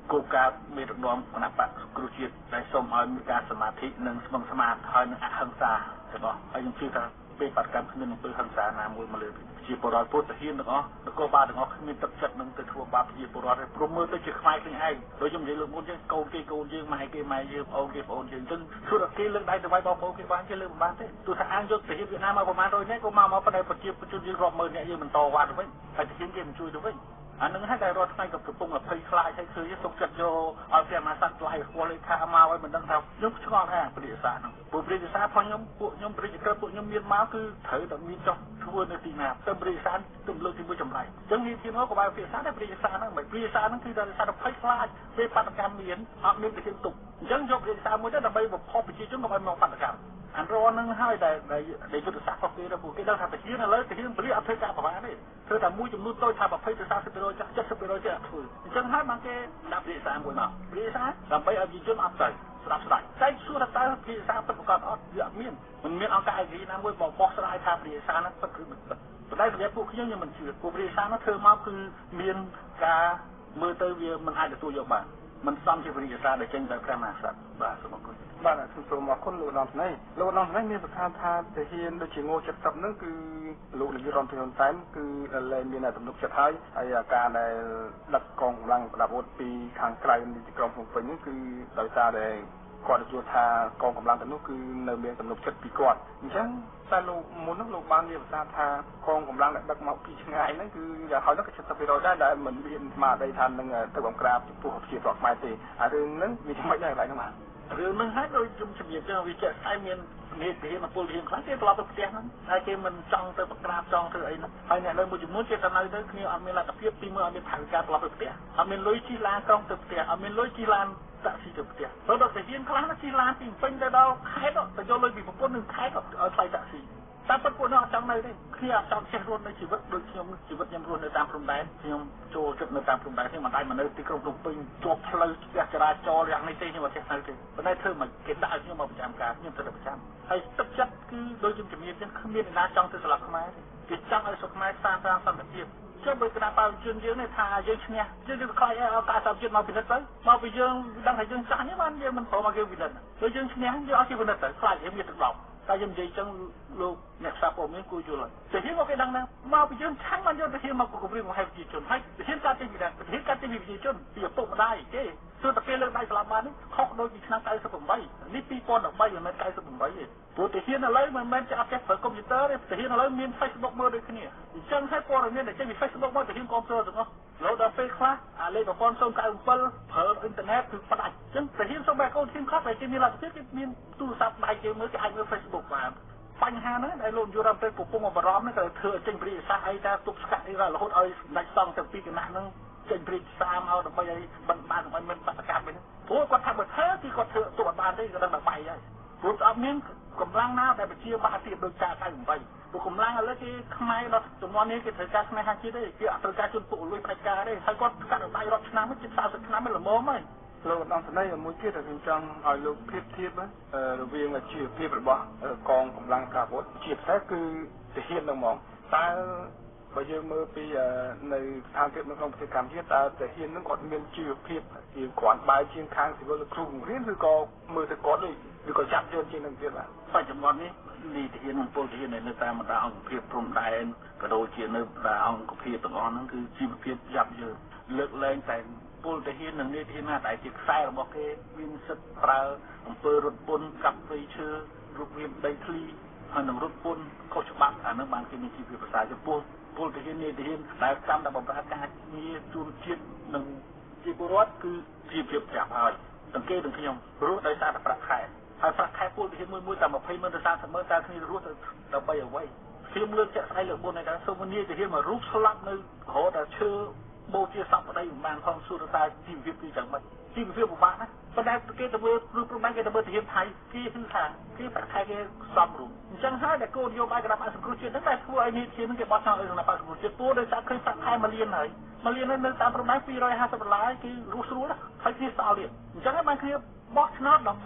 គោលការណ៍មេដឹកនាំគណៈបកគ្រូជាតិដែលសូមឲ្យមានការសមាធិនិងស្មឹងស្មាតហើយនឹងអហិង្សាទាំងអស់ហើយខ្ញុំជឿថាពេលបាត់កម្មគ្មានអំពើហិង្សាណាមួយមកលើជាពលរដ្ឋពុទ្ធហ៊ានទាំងអស់នគរបាលទាំងអស់គ្មានទឹកចិត្តនឹងទៅធ្វើបាបជាពលរដ្ឋព្រមមើលទៅជាខ្វាយខ្លួនឯងដូចខ្ញុំនិយាយលើកមុនយើងកូនគេកូនយើងម៉ែគេម៉ែយើងប្អូនគេប្អូនយើងចឹងសួរតែគេលើកដៃទៅវាយបងប្អូនគេបានគេលើកមិនបានទេទោះថាអាងយកទៅហ៊ានវៀតណាមមកប្រហែល100នាក់ក៏មកប៉ុន្តែប្រជាជនយើងរាប់ម៉ឺននាក់យើងមិនតវ៉ាទៅវិញហើយហ៊ានគេមិនជួយទៅវិញអានឹងហើយតែរាល់ថ្ងៃក៏កំពុង20ខ្លាចហើយឃើញសុខចិត្តយកឲ្យព្រះមហាក្សត្រថ្លៃខ្ពស់លេខាមកឲ្យមិនដឹងថាខ្ញុំឆ្ងល់ថាព្រះសាហ្នឹងពួកព្រះសាផងខ្ញុំពួកខ្ញុំព្រះក្រឹតពួកខ្ញុំមានមកគឺត្រូវតែមានចោះធ្វើនៅទីណាទៅព្រះសាទៅលើកទីមួយចម្លែកអញ្ចឹងមានទីនោះក៏បើព្រះសាតែព្រះសាហ្នឹងមិនព្រះសាហ្នឹងគឺតែសារ20ខ្លាចពេលបាតកម្មមានអត់មានវិធានទុកអញ្ចឹងយកព្រះសាមួយទៅដើម្បីបំផុសប្រជាជនក៏មិនមកបាតកម្មអានរហ្នឹងហើយដែលយុទ្ធសាស្ត្ររបស់គេទៅពួកគេដឹងថាប្រជាជនឥឡូវប្រជាជនពលិអត់ធ្វើការប្រវាទេធ្វើតែមួយចំនួនតូចថា20ទៅ30%ចាស់70%ចេះអត់ធ្វើអញ្ចឹងហើយបានគេដាក់ព្រះសាមួយមកព្រះសាដើម្បីឲ្យប្រជាជនអត់ទៅស្ដាប់ស្ដាយតែសួរថាតើព្រះសាពិតប្រកបអត់វាអត់មានមិនមានអង្គការអេស៊ីណាមួយបោះស្រាយថាព្រះសាហ្នឹងពិតឬមិនពិតប៉ុន្តែសម្រាប់ពួកខ្ញុំមិនជឿពួកព្រះសាហ្នឹងធ្វើមកគឺមានការមើលទៅវាមិនអាចទទួលយកបានមិនសមជាព្រះសាដែលចេញដោយព្រះមហាក្សត្របាទសូមអរគុណបាទសូមអរគុណលោកឧត្តមស្នេហ៍លោកឧត្តមស្នេហ៍មានប្រសាសន៍ថាទាហានដូចជាងោ70ហ្នឹងគឺលោកនាយករដ្ឋមន្ត្រីហ៊ុនសែនគឺលែងមានទំនុកចិត្តហើយការដែលដឹកកងកម្លាំងប្រដាប់អាវុធពីខាងក្រៅនៃទីក្រុងភ្នំពេញហ្នឹងគឺដោយសារតែគាត់យល់ថាកងកម្លាំងទាំងនោះគឺនៅមានទំនុកចិត្តពីគាត់អញ្ចឹងតែលោកមុនហ្នឹងលោកបានមានប្រសាសន៍ថាកងកម្លាំងដែលដឹកមកពីឆ្ងាយហ្នឹងគឺយ៉ាងហោចហ្នឹងក៏70%ដែរដែលមិនមានស្មារតីថានឹងទៅបង្ក្រាបចំពោះប្រជាពលរដ្ឋខ្មែរទេហើយរឿងហ្នឹងវាមិនដែរកន្លែងហ្នឹងបាទរឿងហ្នឹងហើយដូចខ្ញុំជំរាបចឹងវាចេះស្អែកមានមេធាវីពលរដ្ឋខ្លះគេត្រឡប់ទៅផ្ទះហ្នឹងហើយគេមិនចង់ទៅបង្ក្រាបចង់ធ្វើអីហ្នឹងហើយអ្នកនៅមួយចំនួនគេទៅនៅទៅគ្នាអត់មានលទ្ធភាពទីមើលអត់មានថវិកាត្រឡប់ទៅផ្ទះអត់មានលុយជិះឡានក្រុងទៅផ្ទះអត់មានលុយជិះឡានតាក់ស៊ីទៅផ្ទះព្រោះដល់ទាហានខ្លះជិះឡានពីពេញទៅដល់ខេត្តទៅយកលុយពីប្រពន្ធនឹងខេត្តឲ្យថ្លៃតាក់ស៊ីតែប៉ុន្តែពួកនោះអត់ចង់នៅទេគ្នាអត់ចង់ចេះរស់នៅជីវិតដូចខ្ញុំជីវិតខ្ញុំរស់នៅតាមព្រំដែនខ្ញុំចូលចិត្តនៅតាមព្រំដែនខ្ញុំមិនដែរមកនៅទីក្រុងភ្នំពេញជាប់ផ្លូវផ្ទះចរាចរណ៍យ៉ាងនេះទេខ្ញុំអត់ចេះនៅទេប៉ុន្តែធ្វើមកគេដាក់ឲ្យខ្ញុំមកប្រចាំការខ្ញុំទៅប្រចាំហើយទឹកចិត្តគឺដូចខ្ញុំជំនាញចឹងគ្មានអ្នកណាចង់ទៅស្លាប់ខ្មែរទេគេចង់ឲ្យសុខខ្មែរសានតាមសន្តិភាពចុះបើគណៈបព្វជិជនយើងនេះថាយើងឈ្នះយើងខ្លាចឲ្យការសព្វជិតមកពិនិត្យទៅមកពីយើងដឹងថាយើងចាញ់ហ្នឹងបានយើងមិនព្រមមកគេពិនិត្យទៅយើងឈ្នះយើងអត់គេពិនិត្យទៅខ្លាចយើងមានទឹកដប់តែខ្ញុំនិយាយចឹងលោកអ្នកសាព័ត៌មានគួរយល់ទៅហ៊ានមកគេដឹងណាមកពីយើងឆាំបានយកទៅហ៊ានមកគម្រាមកំហែងប្រជាជនហើយហ៊ានកាត់ទីពីហ៊ានកាត់ទីពីប្រជាជនពីឪពុកម្ដាយគេទោះតែពេលលើកដៃស្លាប់បាននេះខុសដូចពីឆ្នាំ98នេះ2013មិនមែន98ទេព្រោះទាហានឥឡូវមិនមែនចេះអត់ចេះប្រើកុំព្យូទ័រទេទាហានឥឡូវមាន Facebook មើលដូចគ្នាអញ្ចឹងហើយព័ត៌មានដែលចេញពី Facebook មកទាហានកុំព្យូទ័រទាំងអស់រហូតដល់ពេលខ្លះអាលេខប្រព័ន្ធ097ប្រើអ៊ីនធឺណិតគឺផ្ដាច់អញ្ចឹងទាហានសូម្បីកូនធានខ្លះតែគេមានលទ្ធភាពគេមានទូរស័ព្ទដៃគេមើលគេអាចមើល Facebook បានបញ្ហាហ្នឹងដែលលោកយុរដ្ឋទៅកំពុងបារម្ភនេះក៏ធ្វើឲ្យចេញព្រាយសាសអីថាទប់ស្កាត់អីរហូតឲ្យសម្ដេចសង្ឃទាំងពីរគណៈហ្នឹងចេញព្រាយសាមកដើម្បីឲ្យបានមិនមានបដកម្មវិញព្រោះគាត់ថាបើធ្វើគឺគាត់ធ្វើទោះអត់បានទេគាត់ដឹងតែបាយហើយព្រោះអត់មានកម្លាំងណាដែលប្រជាបាក់ទៀតដោយការ98ព្រោះកម្លាំងឥឡូវគេខ្មែរដល់ចំនួននេះគេត្រូវការស្នេហាជាតិទេគេអត់ត្រូវការជន់ពុកលួយផ្ដាច់ការទេហើយគាត់កាត់ដៃរាប់ឆ្នាំជិត40ឆ្នាំមិនល្មមហើយលោកឧត្តមស្នេហ៍មួយទៀតខ្ញុំចង់ឲ្យលោកភាពធៀបរវាងជីវភាពរបស់កងកម្លាំងការអាវុធជាពិសេសគឺទាហាននឹងហ្មងតើបើយើងមើលពីនៅស្ថានភាពនៅក្នុងប្រទេសកម្ពុជាតើទាហាននឹងគាត់មានជីវភាពជាគ្រាន់បើជាងខាងស៊ីវិលគ្រូបង្រៀនឬក៏មើលទៅគាត់ឬក៏ចាប់យកជាងនឹងទៀតបាទបច្ចុប្បន្ននេះទាហាននិងពលទាហាននៅតាមបណ្ដាអង្គភាពព្រំដែនក៏ដូចជានៅបណ្ដាអង្គភាពទាំងអស់ហ្នឹងគឺជីវភាពយ៉ាប់យើលើកលែងតែពលទាហាននិងនាយទាហានណាដែលជាខ្សែរបស់គេមានសិទ្ធិប្រើអំពើរត់ពន្ធកាប់ព្រៃឈើរុករានដីធ្លីហើយនឹងរត់ពន្ធខុសច្បាប់អានោះបានគេមានជីវភាពប្រសើរចំពោះពលទាហាននាយទាហានដែលកម្មតែបម្រើការងារជូនជាតិនិងជាពលរដ្ឋគឺជីវភាពប្រាប់ហើយទាំងគេទាំងខ្ញុំរស់ដោយសារតែប្រាក់ខែហើយប្រាក់ខែពលទាហានមួយតែ20,000ទៅ30,000តើគ្នារស់ទៅដើម្បីអ្វីខ្ញុំលើកចាក់ស្អីលើកមុនឯថាសូមនាយទាហានមករូបស្លាប់នៅរហូតដល់ឈើបូជាសពប្តីមិនបានផងសួរថាជីវភាពគឺយ៉ាងម៉េចជីវភាពពិបាកណាស់ប៉ុន្តែគេទៅមើលព្រោះគេទៅមើលទាហានថៃគេគឺថាគេប្រាក់ខែគេសមរម្យអញ្ចឹងហើយតែគោលនយោបាយគណៈបក្សសង្គ្រោះជាតិហ្នឹងតែធ្វើឲ្យនាយទាហានគេបោះឆ្នោតឲ្យគណៈបក្សសង្គ្រោះជាតិព្រោះដោយសារឃើញប្រាក់ខែ1លានហើយ1លាននៅតាមប្រមាណ$250គឺរស់ស្រួលហើយគ្នាស្អល់ទៀតអញ្ចឹងហើយបានគ្នាបោះឆ្នោតដើម្បី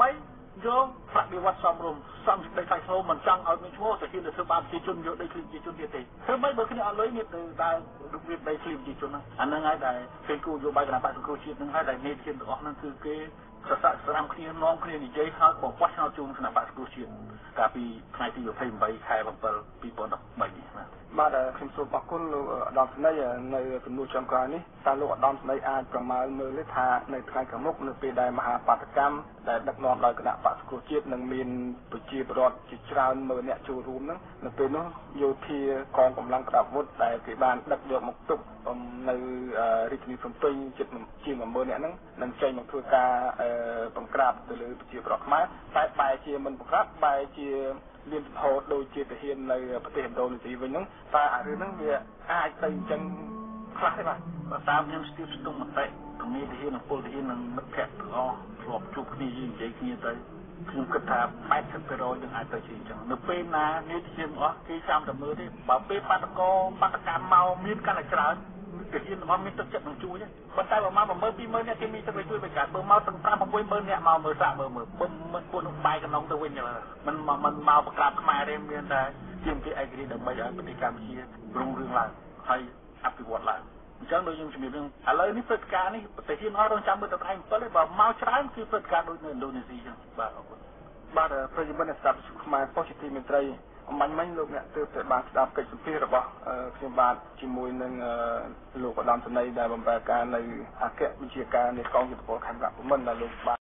យកប្រាក់បៀវត្តសំរុំសំសេចក្តីថ្លៃថ្នូរមិនចង់ឲ្យមានឈ្មោះទៅហ៊ានទៅធ្វើបាបប្រជាជនយកដីឃ្លីប្រជាជនទៀតទេធ្វើម៉េចបើគ្នាអត់លុយមានទៅដើររូបភាពដីឃ្លីប្រជាជនហ្នឹងអាហ្នឹងហើយដែលពេលគូយោបាយគណៈបក្សសង្គ្រោះជាតិហ្នឹងហើយដែលមេធានទាំងអស់ហ្នឹងគឺគេសរស័ក្តិស្រាំគ្នានាំគ្នានិយាយហើយបបោះឆ្នោតជូនគណៈបក្សសង្គ្រោះជាតិកាលពីថ្ងៃទី28ខែ7 2013នេះណាបាទខ្ញុំសូមអរគុណលោកឧត្តមស្នេហ៍នៅចំនួនចុងក្រោយនេះតើលោកឧត្តមស្នេហ៍អាចប្រមាណមើលទេថានៅថ្ងៃខាងមុខនៅពេលដែលមហាបាតកម្មដែលដឹកនាំដោយគណៈបក្សសង្គ្រោះជាតិនឹងមានប្រជាពលរដ្ឋជាច្រើនម៉ឺនអ្នកចូលរួមហ្នឹងនៅពេលនោះយោធាកងកម្លាំងប្រដាប់អាវុធដែលគេបានដឹកយកមកទុកនៅរាជធានីភ្នំពេញជិតជា10000នាក់ហ្នឹងនឹងចេញមកធ្វើការបង្ក្រាបទៅលើប្រជាពលរដ្ឋខ្មែរតែបែរជាមិនបង្ក្រាបបែរជាមានហូតដូចជាទាហាននៅប្រទេសឥណ្ឌូនេស៊ីវិញហ្នឹងតែអារឿងហ្នឹងវាអាចទៅអញ្ចឹងខ្លះទេបាទបើតាមខ្ញុំស្ទាបស្ទង់មតិទំនាទាហាននិងពលទាហាននិងមិត្តភក្តិទាំងអស់ធ្លាប់ជួបគ្នានិយាយគ្នាទៅខ្ញុំគិតថា 80% នឹងអាចទៅជាអញ្ចឹងនៅពេលណានាទាហានអស់គេចាំតែមើលទេបើពេលបាតកម្មមកមានកាន់តែច្រើនទាហានទាំងអស់មានទឹកចិត្តនឹងជួយទេប៉ុន្តែបើមក12000នាក់គេមានទឹកជួយបកាបើមកទាំង5-60000នាក់មកមើលសាក់មើលមិនពួកនោះបែកកណ្ដុងទៅវិញមិនមកប្រក្រាបខ្មែរទេមានតែជាគេឯករាជ្យដើម្បីឲ្យប្រទេសកម្ពុជារុងរឿងឡើងហើយអភិវឌ្ឍឡើងអញ្ចឹងដូចយើងជំរាបរឿងឥឡូវនេះព្រឹត្តិការណ៍នេះប្រទេសជាតិអស់រងចាំមើលតែថ្ងៃ7ទេបើមកច្រើនគឺព្រឹត្តិការណ៍ដូចនៅឥណ្ឌូនេស៊ីអញ្ចឹងបាទអរគុណបាទប្រិយមិត្តអ្នកស្ដាប់ខ្មែរប៉ុស្តិ៍ទីមេត្រីអំបញ្ញមិញលោកអ្នកទើបតែបានស្ដាប់កិច្ចសម្ភាសន៍របស់ខ្ញុំបាទជាមួយនឹងលោកឧត្តមសេនីយ៍ដែលបម្រើការនៅអគ្គវិជ្ជាការនៃកងយុទ្ធពលខេមរៈភូមិន្ទដែលលោក